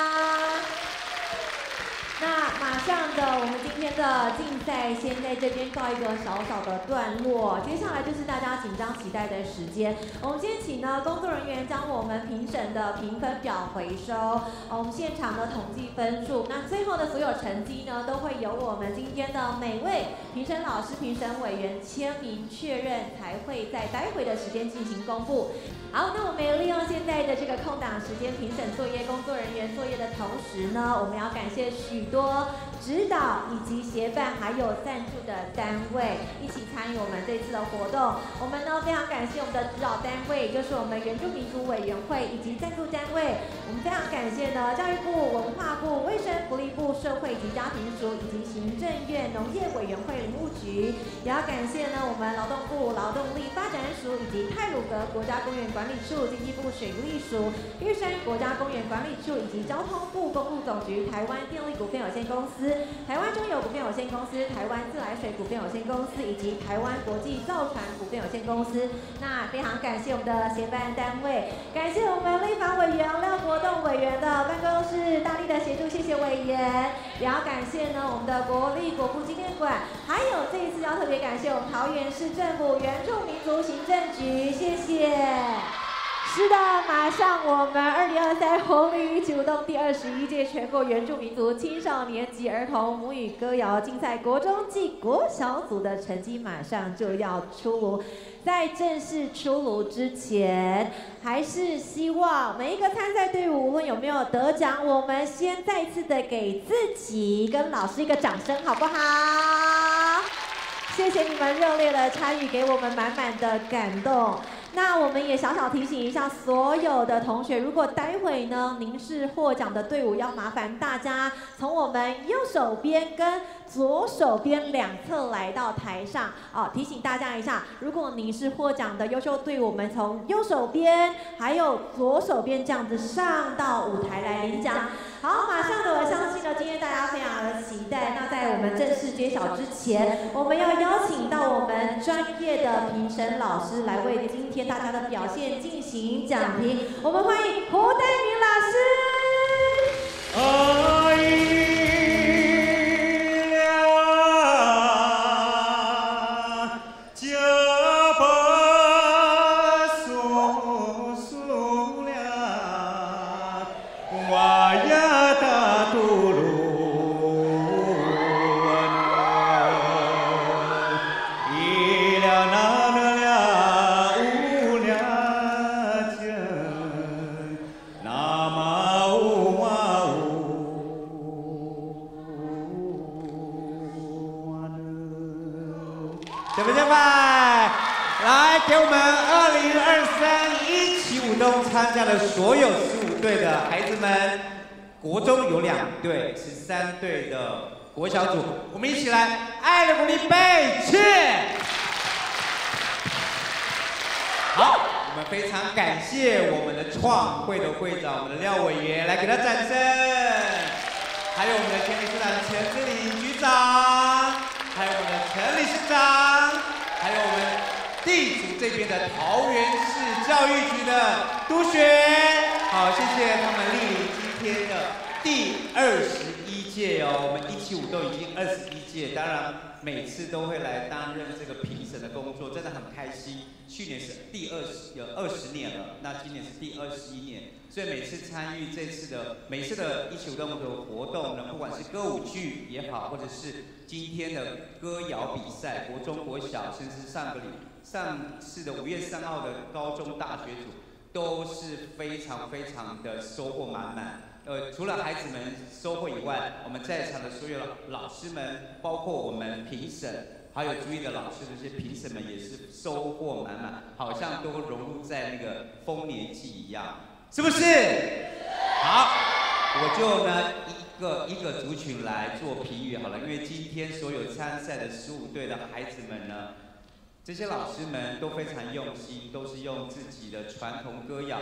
那马上的，我们今天的竞赛先在这边告一个小小的段落，接下来就是大家紧张期待的时间。我们先请呢工作人员将我们评审的评分表回收，我们现场的统计分数，那最后的所有成绩呢，都会由我们今天的每位评审老师、评审委员签名确认，才会在待会的时间进行公布。好，那我们也利用现在的这个空档时间，评审作业、工作人员作业的同时呢，我们要感谢许多指导以及协办还有赞助的单位一起参与我们这次的活动。我们呢非常感谢我们的指导单位，就是我们原住民族委员会以及赞助单位。我们非常感谢呢教育部、文化部、卫生福利部、社会及家庭署以及行政院农业委员会林务局，也要感谢呢我们劳动部劳动力发展署以及太鲁阁国家公园管理处、经济部水利署、玉山国家公园管理处以及交通部公路总局、台湾电力股份有限公司、台湾中油股份有限公司、台湾自来水股份有限公司以及台湾国际造船股份有限公司。那非常感谢我们的协办单位，感谢我们立法委员廖国栋委员的办公室大力的协助，谢谢委员。也要感谢呢我们的国立国父纪念馆，还有这一次要特别感谢我们桃园市政府原住民族行政局，谢谢。是的，马上我们二零二三红鲤鱼一起舞动第二十一届全国原住民族青少年及儿童母语歌谣竞赛国中暨国小组的成绩马上就要出炉。在正式出炉之前，还是希望每一个参赛队伍无论有没有得奖，我们先再次的给自己跟老师一个掌声，好不好？谢谢你们热烈的参与，给我们满满的感动。那我们也小小提醒一下所有的同学，如果待会呢您是获奖的队伍，要麻烦大家从我们右手边跟左手边两侧来到台上哦。提醒大家一下，如果您是获奖的优秀队伍，我们从右手边还有左手边这样子上到舞台来领奖。好，马上的，我相信呢，今天大家非常的期待。那在我们正式揭晓之前，我们要邀请到我们专业的评审老师来为今天大家的表现进行讲评。我们欢迎胡代明老师。 哎给我们二零二三一起舞动参加的所有十五队的孩子们，国中有两队，十三队的国小组，我们一起来爱的鼓励备起。好，我们非常感谢我们的创会的会长，我们的廖委员，来给他掌声。还有我们的前理事长陈志玲局长，还有我们的陈理事长，还有我们地主这边的桃园市教育局的督学，好，谢谢他们莅临今天的第二十一届哦。我们一起舞动已经二十一届，当然每次都会来担任这个评审的工作，真的很开心。去年是第二十有二十年了，那今年是第二十一年，所以每次参与这次的每次的一起舞动的活动呢，不管是歌舞剧也好，或者是今天的歌谣比赛，国中、国小，甚至上个礼。上次的五月三号的高中大学组都是非常非常的收获满满。呃，除了孩子们收获以外，我们在场的所有老师们，包括我们评审，还有主义的老师，这些评审们也是收获满满，好像都融入在那个丰年祭一样，是不是？好，我就呢一个一个族群来做评语好了，因为今天所有参赛的十五队的孩子们呢。这些老师们都非常用心，都是用自己的传统歌谣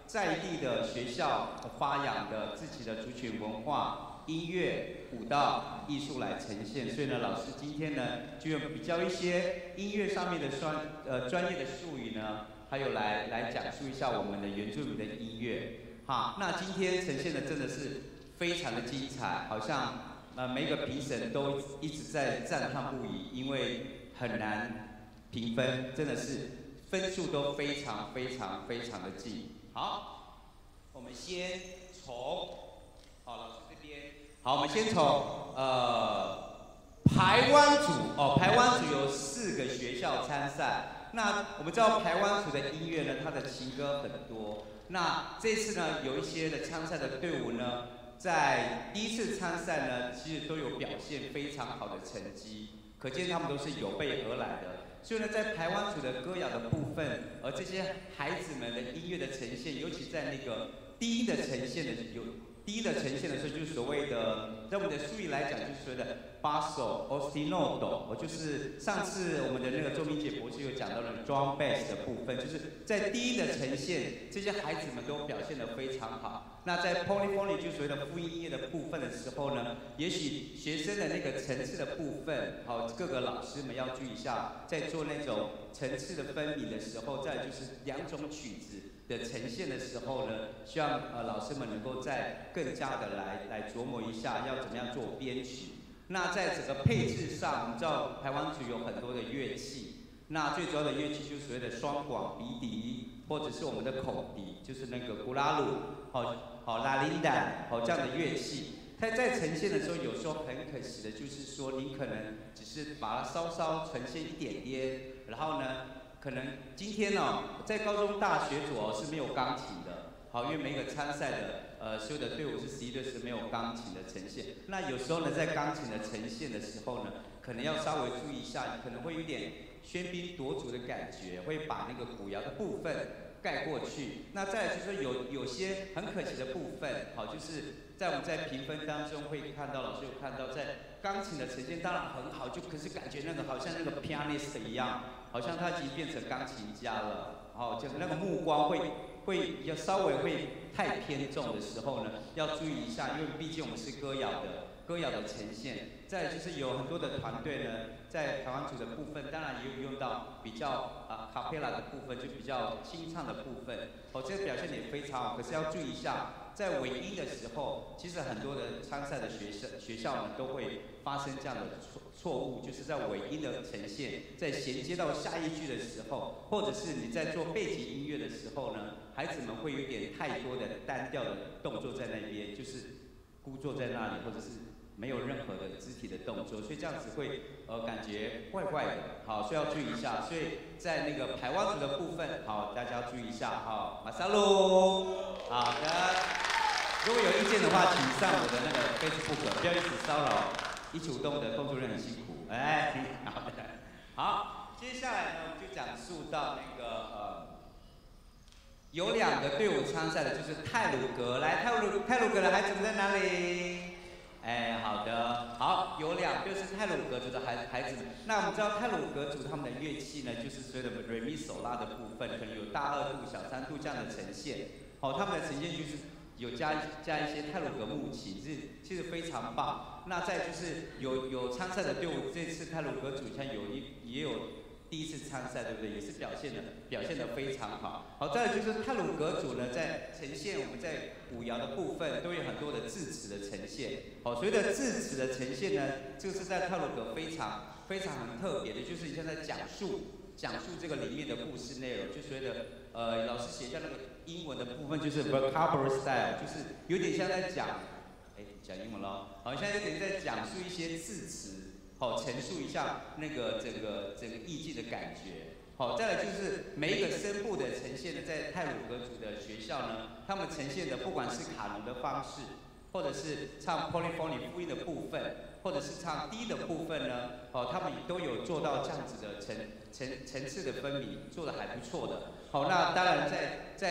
在地的学校发扬的自己的族群文化、音乐、舞蹈、艺术来呈现。所以呢，老师今天呢就用比较一些音乐上面的专呃专业的术语呢，还有来来讲述一下我们的原住民的音乐。好，那今天呈现的真的是非常的精彩，好像呃每一个评审都一直在赞叹不已，因为很难评分，真的是分数都非常非常非常的近。好，我们先从好老师这边，好，我们先从呃排湾组哦，排湾组有四个学校参赛。那我们知道排湾组的音乐呢，它的情歌很多。那这次呢，有一些的参赛的队伍呢，在第一次参赛呢，其实都有表现非常好的成绩，可见他们都是有备而来的。所以呢，在排湾组的歌谣的部分，而这些孩子们的音乐的呈现，尤其在那个低音的呈现的有低音的呈现的时候，就是所谓的，在我们的术语来讲，就是所谓的basso ostinato，就是上次我们的那个周明杰博士有讲到的 drum bass 的部分，就是在低音的呈现，这些孩子们都表现得非常好。那在 polyphony 就所谓的复音音乐的部分的时候呢，也许学生的那个层次的部分，好，各个老师们要注意一下，在做那种层次的分明的时候，再就是两种曲子的呈现的时候呢，希望呃老师们能够再更加的来来琢磨一下，要怎么样做编曲。那在整个配置上，我们知道台湾族有很多的乐器，那最主要的乐器就是所谓的双管、鼻笛，或者是我们的口笛，就是那个古拉鲁，好好拉林丹，好这样的乐器。它在呈现的时候，有时候很可惜的就是说，你可能只是把它稍稍呈现一点点，然后呢，可能今天哦，在高中大学组哦是没有钢琴的，好，因为每个参赛的呃所有的队伍是十一队是没有钢琴的呈现。那有时候呢，在钢琴的呈现的时候呢，可能要稍微注意一下，可能会有点喧宾夺主的感觉，会把那个古谣的部分盖过去。那再来就是说有有些很可惜的部分，好，就是在我们在评分当中会看到，老师有看到，在钢琴的呈现当然很好，就可是感觉那个好像那个 pianist 一样，好像他已经变成钢琴家了，好，就那个目光会会要稍微会太偏重的时候呢，要注意一下，因为毕竟我们是歌谣的。歌谣的呈现，再来就是有很多的团队呢，在台湾组的部分，当然也有用到比较啊卡佩拉的部分，就比较清唱的部分，哦，这个表现也非常好。可是要注意一下，在尾音的时候，其实很多的参赛的学校学校呢，都会发生这样的错错误，就是在尾音的呈现，在衔接到下一句的时候，或者是你在做背景音乐的时候呢，孩子们会有点太多的单调的动作在那边，就是孤坐在那里，或者是没有任何的肢体的动作，所以这样子会呃感觉怪怪的，好，所以要注意一下。所以在那个排湾组的部分，好，大家要注意一下，好，马萨路，好的。如果有意见的话，请上我的那个 Facebook， 不要一直骚扰一起舞动的工作人员很辛苦，哎，好的。好，接下来呢，我们就讲述到那个呃。有两个队伍参赛的，就是太鲁阁。来，太鲁太鲁阁的孩子们在哪里？哎，好的，好，有两队是太鲁阁族的孩孩子们。那我们知道太鲁阁族他们的乐器呢，就是所谓的瑞咪手拉的部分，可能有大二度、小三度这样的呈现。好，他们的呈现就是有加加一些太鲁阁木琴，是其实非常棒。那再就是有有参赛的队伍，这次太鲁阁族像有一也有。第一次参赛，对不对？也是表现的表现的非常好。好，再来就是太鲁阁组呢，在呈现我们在舞谣的部分，都有很多的字词的呈现。好，所谓的字词的呈现呢，这个是在太鲁阁非常非常很特别的，就是你现在讲述讲述这个里面的故事内容，就所谓的呃，老师写下那个英文的部分，就是 vocabulary style， 就是有点像在讲，哎，讲英文咯，好像有点在讲述一些字词。好，陈述一下那个整个整个意境的感觉。好，再来就是每一个声部的呈现呢，在太鲁阁族的学校呢，他们呈现的不管是卡农的方式，或者是唱 polyphony 复音的部分，或者是唱低的部分呢，哦，他们也都有做到这样子的层层层次的分明，做的还不错的。好，那当然在在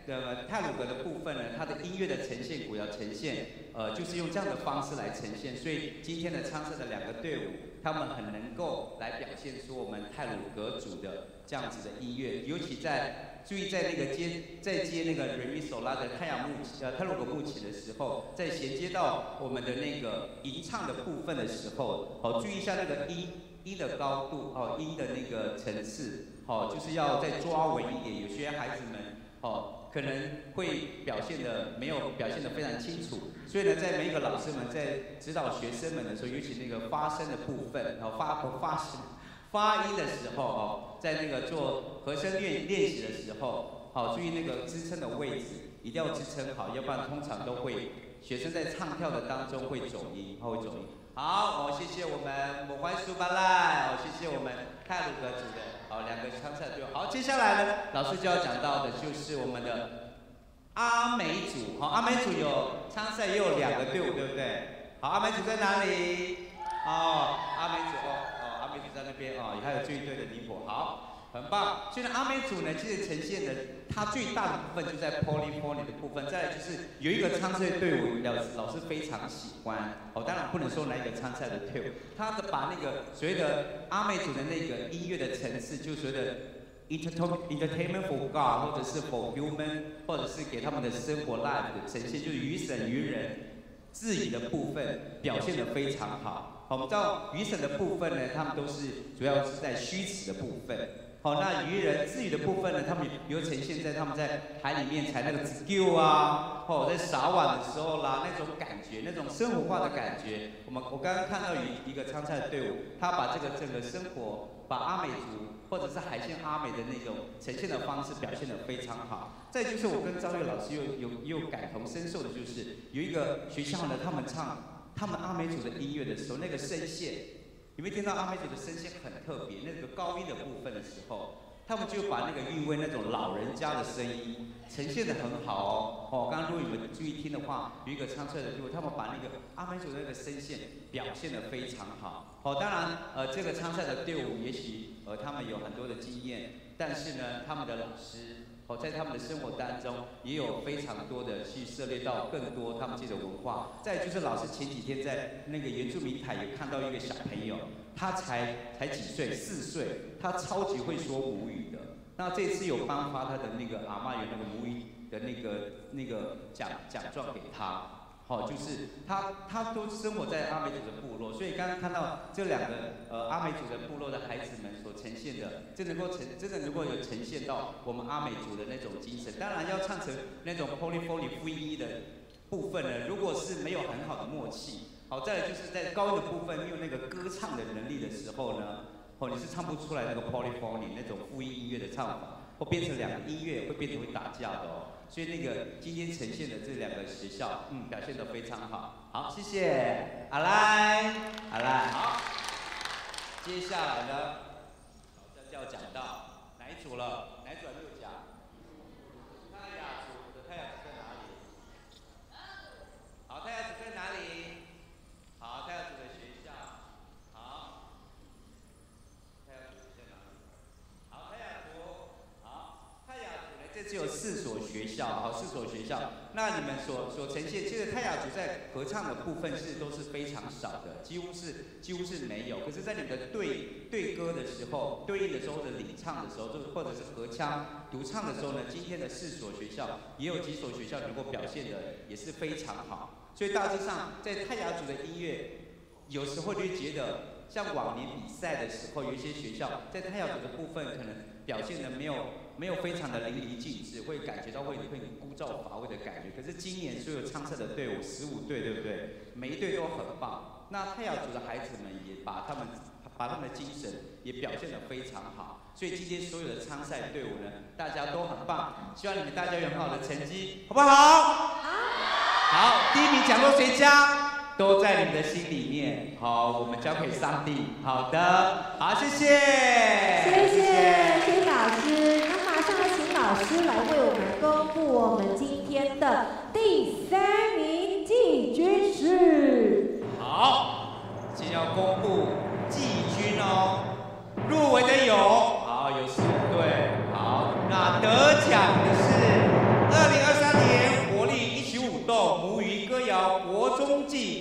的太鲁阁的部分呢，它的音乐的呈现，古谣呈现，呃，就是用这样的方式来呈现。所以今天的参赛的两个队伍，他们很能够来表现出我们太鲁阁组的这样子的音乐，尤其在注意在那个接在接那个瑞米索拉的太阳木呃太鲁阁木琴的时候，在衔接到我们的那个吟唱的部分的时候，哦，注意一下那个音音的高度哦，音的那个层次。哦，就是要再抓稳一点。有些孩子们哦，可能会表现的没有表现的非常清楚，所以呢，在每一个老师们在指导学生们的时候，尤其那个发声的部分，哦发发声发音的时候哦，在那个做和声练练习的时候，好、哦、注意那个支撑的位置，一定要支撑好，要不然通常都会学生在唱跳的当中会走音，会走音。好，哦，谢谢我们母欢苏巴赖，哦，谢谢我们太鲁阁组的。好，两个参赛队。好，接下来呢，老师就要讲到的就是我们的阿美组。好，阿美组有参赛也有两个队伍，对不对？好，阿美组在哪里？哦，阿美组哦哦，阿美组在那边哦，还有这一队的尼泊。好，很棒。所以呢，阿美组呢，其实呈现的它最大的部分就在 polyphony 的部分。再来就是有一个参赛队伍，老老师非常喜欢。哦，当然不能说哪一个参赛的队伍，他的把那个所谓的阿美族的那个音乐的层次，就所谓的 entertainment for God， 或者是 for human， 或者是给他们的生活 life 的呈现，就是于神于人自己的部分表现得非常好。我们知道于神的部分呢，他们都是主要是在虚词的部分。好，那渔人自语的部分呢，他们有呈现在他们在海里面采那个 skill 啊，哦，在撒网的时候啦，那种感觉，那种生活化的感觉。我们我刚刚看到一一个参赛的队伍，他把这个整个生活，把阿美族或者是海鲜阿美的那种呈现的方式表现得非常好。再就是我跟张月老师又有又感同身受的，就是有一个学校呢，他们唱他们阿美族的音乐的时候，那个声线。你会听到阿美族的声线很特别，那个高音的部分的时候，他们就把那个韵味那种老人家的声音呈现得很好哦。哦，刚刚如果你们注意听的话，有一个唱出来的队伍，他们把那个阿美族的那个声线表现得非常好。哦，当然，呃，这个参赛的队伍也许呃他们有很多的经验，但是呢，他们的老师。哦，在他们的生活当中，也有非常多的去涉猎到更多他们自己的文化。再就是老师前几天在那个原住民台也看到一个小朋友，他才才几岁，四岁，他超级会说母语的。那这次有颁发他的那个阿嬷有那个母语的那个那个奖奖状给他。好、哦，就是他，他都生活在阿美族的部落，所以刚刚看到这两个呃阿美族的部落的孩子们所呈现的，真能够呈，真的能够有呈现到我们阿美族的那种精神。当然要唱成那种 polyphony 复音的部分呢，如果是没有很好的默契，好，再来就是在高音的部分，你有那个歌唱的能力的时候呢，哦，你是唱不出来那个 polyphony 那种复音音乐的唱法，或变成两个音乐会变成会打架的哦。所以那个今天呈现的这两个学校，嗯，表现得非常好。好，谢谢。阿来，阿来，好。接下来呢，老师就要讲到哪一组了？哪一组还没有讲？泰雅族，我的泰雅族在哪里？好，泰雅族在哪里？好，泰雅族的学校。好，泰雅族在哪里？好，泰雅族，好，泰雅族呢，这次有四所学校，好，四所学校。那你们所所呈现，其实泰雅族在合唱的部分是都是非常少的，几乎是几乎是没有。可是，在你们的对对歌的时候，对应的时候的领唱的时候，或者是合腔独唱的时候呢，今天的四所学校也有几所学校能够表现的也是非常好。所以大致上，在泰雅族的音乐，有时候就会觉得，像往年比赛的时候，有一些学校在泰雅族的部分可能表现的没有。没有非常的淋漓尽致，会感觉到会会枯燥乏味的感觉。可是今年所有参赛的队伍十五队，对不对？每一队都很棒。那泰雅族的孩子们也把他们把他们的精神也表现得非常好。所以今天所有的参赛队伍呢，大家都很棒。希望你们大家有很好的成绩，好不好？好。好，第一名奖落谁家？都在你们的心里面。好，我们交给上帝。好的，好，谢谢。 谢谢，谢谢老师。那马上请老师来为我们公布我们今天的第三名季军是。 好，今天要公布季军哦。入围的有，好，有十五队。好，那得奖的是二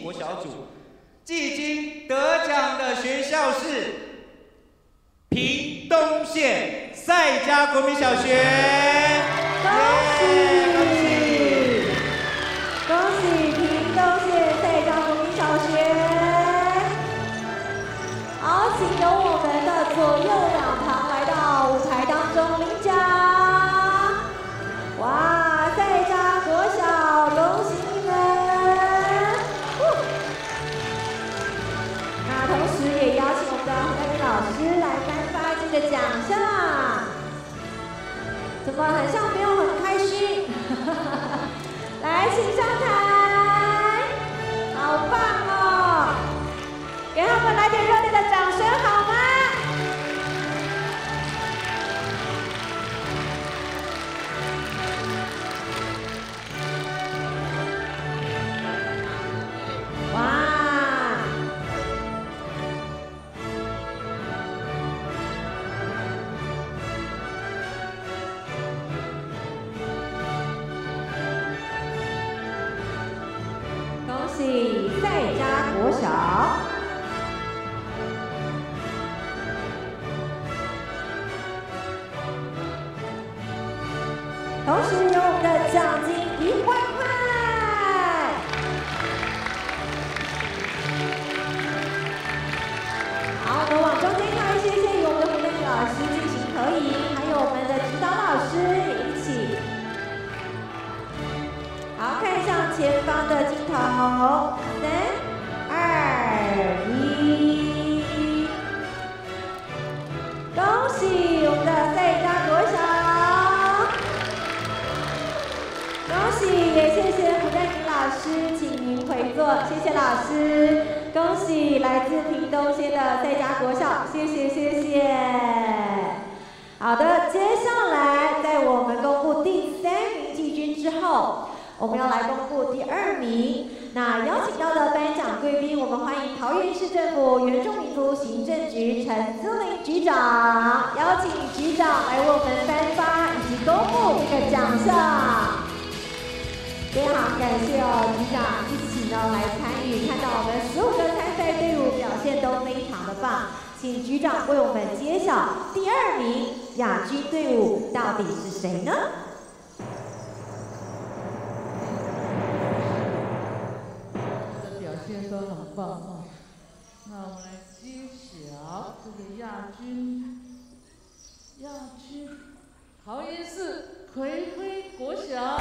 国小组，季军得奖的学校是屏东县赛家国民小学。 恭喜！恭喜！恭喜屏东县赛家国民小学！好，请由我们的左右两旁来到舞台当中领奖。哇，赛家国小，恭喜你们！那同时也邀请我们的胡代明老师来颁发这个奖项。怎么很像没有很开心？来，请上台，好棒哦！给他们来点热烈的掌声好吗？哇！恭喜赛家国小！同时有我们的奖金一万块。好，我们往中间靠一些些，与我们的胡代明老师进行合影，还有我们的指导老师也一起。好，看向前方的镜头，三、二、一，恭喜我们的赛家国小！恭喜，也谢谢胡代明老师，请您回座，谢谢老师。恭喜来自屏东县的赛家国小，谢谢谢谢。好的，接下来在我们公布第三名季军之后，我们要来公布第二名。那邀请到的颁奖贵宾，我们欢迎桃园市政府原住民族行政局陈姿玲局长，邀请局长来为我们颁发以及公布这个奖项。非常感谢哦，局长一起呢来参与，看到我们十五个参赛队伍表现都非常的棒，请局长为我们揭晓第二名亚军队伍到底是谁呢？ 的表现都很棒哦。那我们来揭晓这个亚军，亚军桃园市葵辉国小。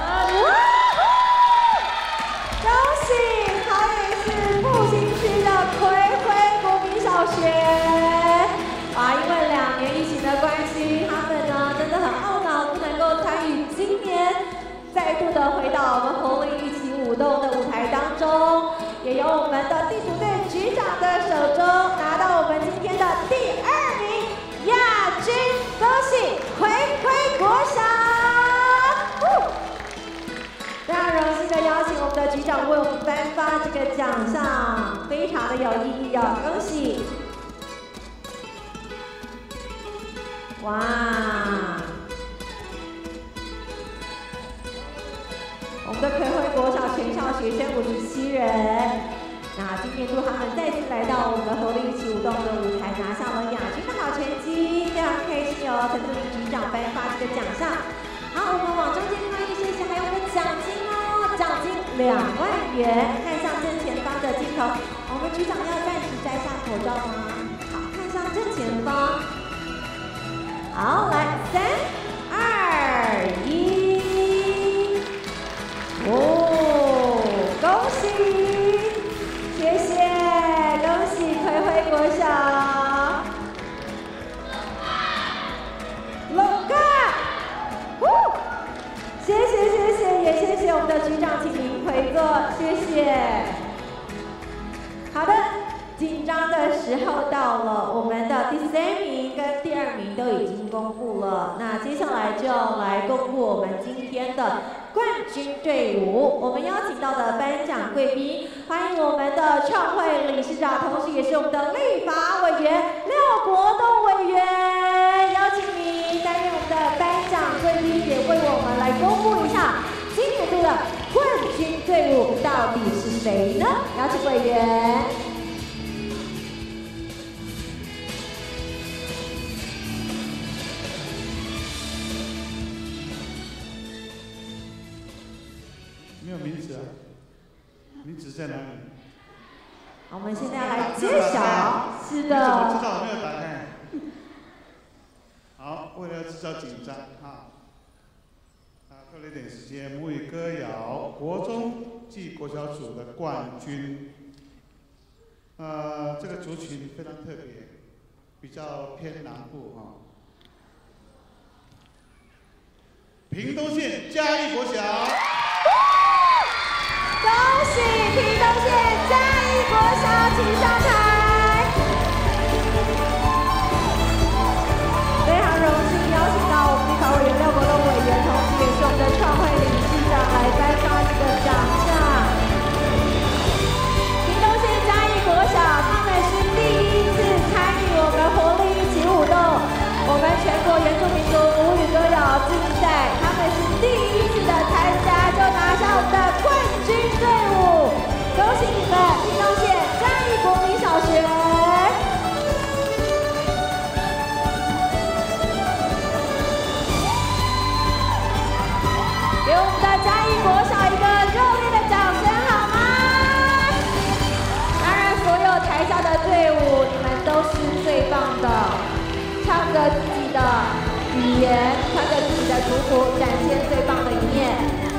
恭喜桃园市复兴区的葵辉国民小学！啊，因为两年疫情的关系，他们呢真的很懊恼，不能够参与今年再度的回到我们红领一起舞动的舞台当中，也由我们的地主队局长的手中拿到我们今天的第二名亚军，恭喜葵辉国小！非常荣幸的邀请我们的局长为我们颁发这个奖项，非常的有意义哦，恭喜！哇！我们的葵辉国小全校学生五十七人，那今年度他们再次来到我们活力一起舞动的舞台，拿下了亚军的好成绩，非常开心哦！陈姿玲局长颁发这个奖项。好，我们往中间看一些些，还有我们的奖金哦，奖金两万元。看向正前方的镜头，我们局长要暂时摘下口罩吗？好，看向正前方。好，来，三、二、一，哦，恭喜，谢谢，恭喜葵辉国小。龙哥。谢谢谢谢，也谢谢我们的局长，请您回座，谢谢。好的，紧张的时候到了，我们的第三名跟第二名都已经公布了，那接下来就要来公布我们今天的冠军队伍。我们邀请到的颁奖贵宾，欢迎我们的创会理事长，同时也是我们的立法委员廖国栋委员，邀请您担任我们的颁奖贵宾，也为我们来公布一下今年度的冠军队伍到底是谁。 谁呢？邀请委员。 没有名字啊？名字在哪里？ 我们现在要来揭晓。是的。 你怎么知道我没有打开？好，为了制造紧张啊，啊，拖了一点时间。母语歌谣国中暨国小组的冠军，呃，这个族群非常特别，比较偏南部哈。屏东县嘉义国小。 恭喜屏东县嘉义国小，请上台。非常荣幸邀请到我们立法委员廖国栋委员，同时也是我们的创会理事长来颁发这个奖项。屏东县嘉义国小，他们是第一次参与我们活力一起舞动，我们全国原住民族母语歌谣竞赛，他们是第一次的参加就拿下我们的冠军队伍，恭喜你们！屏东县嘉义国民小学。给我们的嘉义国小一个热烈的掌声好吗？当然，所有台下的队伍，你们都是最棒的，唱着自己的语言，穿着自己的族服，展现最棒的一面。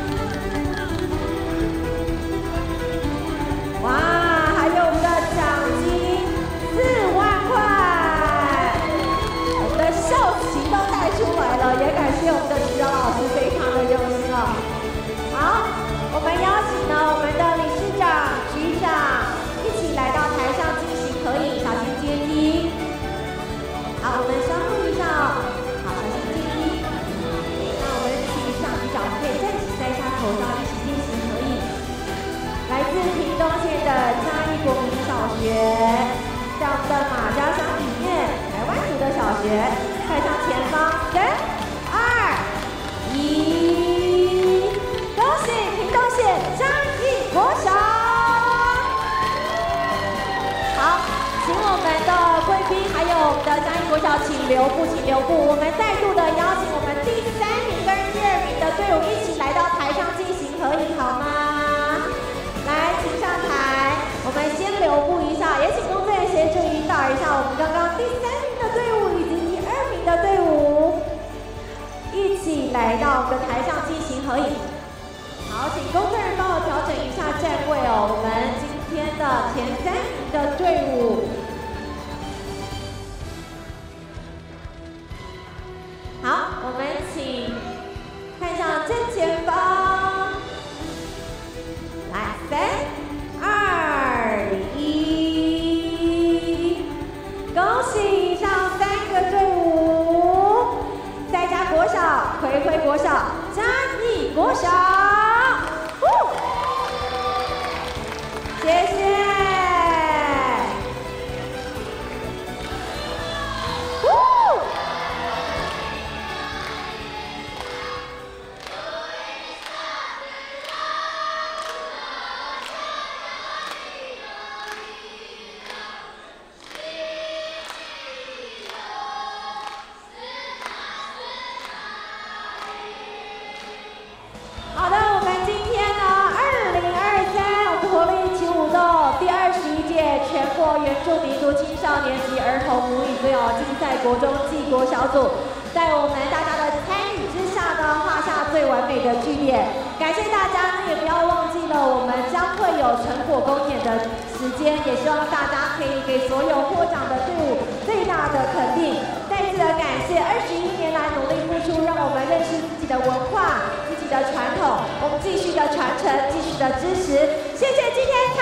哇，还有我们的奖金四万块，我们的校旗都带出来了，也感谢我们的指导老师非常的用心了。好，我们邀请呢我们的理事长、局长一起来到台上进行合影，小心阶梯。好，我们相互一下，好，小心阶梯。那我们请上局长可以暂时摘下口罩，一起进行合影。来自屏东县的嘉义国民小学，在我们的马家乡里面，台湾族的小学，快向前方，三、二、一，恭喜屏东县嘉义国小！好，请我们的贵宾还有我们的嘉义国小，请留步，请留步。我们再度的邀请我们第三名跟第二名的队伍一起来到台上进行合影，好吗？来，请上台。我们先留步一下，也请工作人员协助引导一下我们刚刚第三名的队伍以及第二名的队伍，一起来到我们的台上进行合影。好，请工作人员帮我调整一下站位哦。我们今天的前三名的队伍，好，我们请看向正前方。来，三、二、一，恭喜以上三个队伍：在家国小、葵葵国小、嘉义国小。谢谢。好的，我们今天呢，二零二三我们活力一起舞动第二十一届全国原住民族青少年及儿童母语歌谣竞赛国中暨国小组，在我们大家的参与之下呢，画下最完美的句点。感谢大家，也不要忘记了我们将会有成果公演的时间，也希望大家可以给所有获奖的队伍最大的肯定。再次的感谢二十一年来努力付出，让我们认识自己的文化、自己的传统，我们继续的传承，继续的支持。谢谢今天。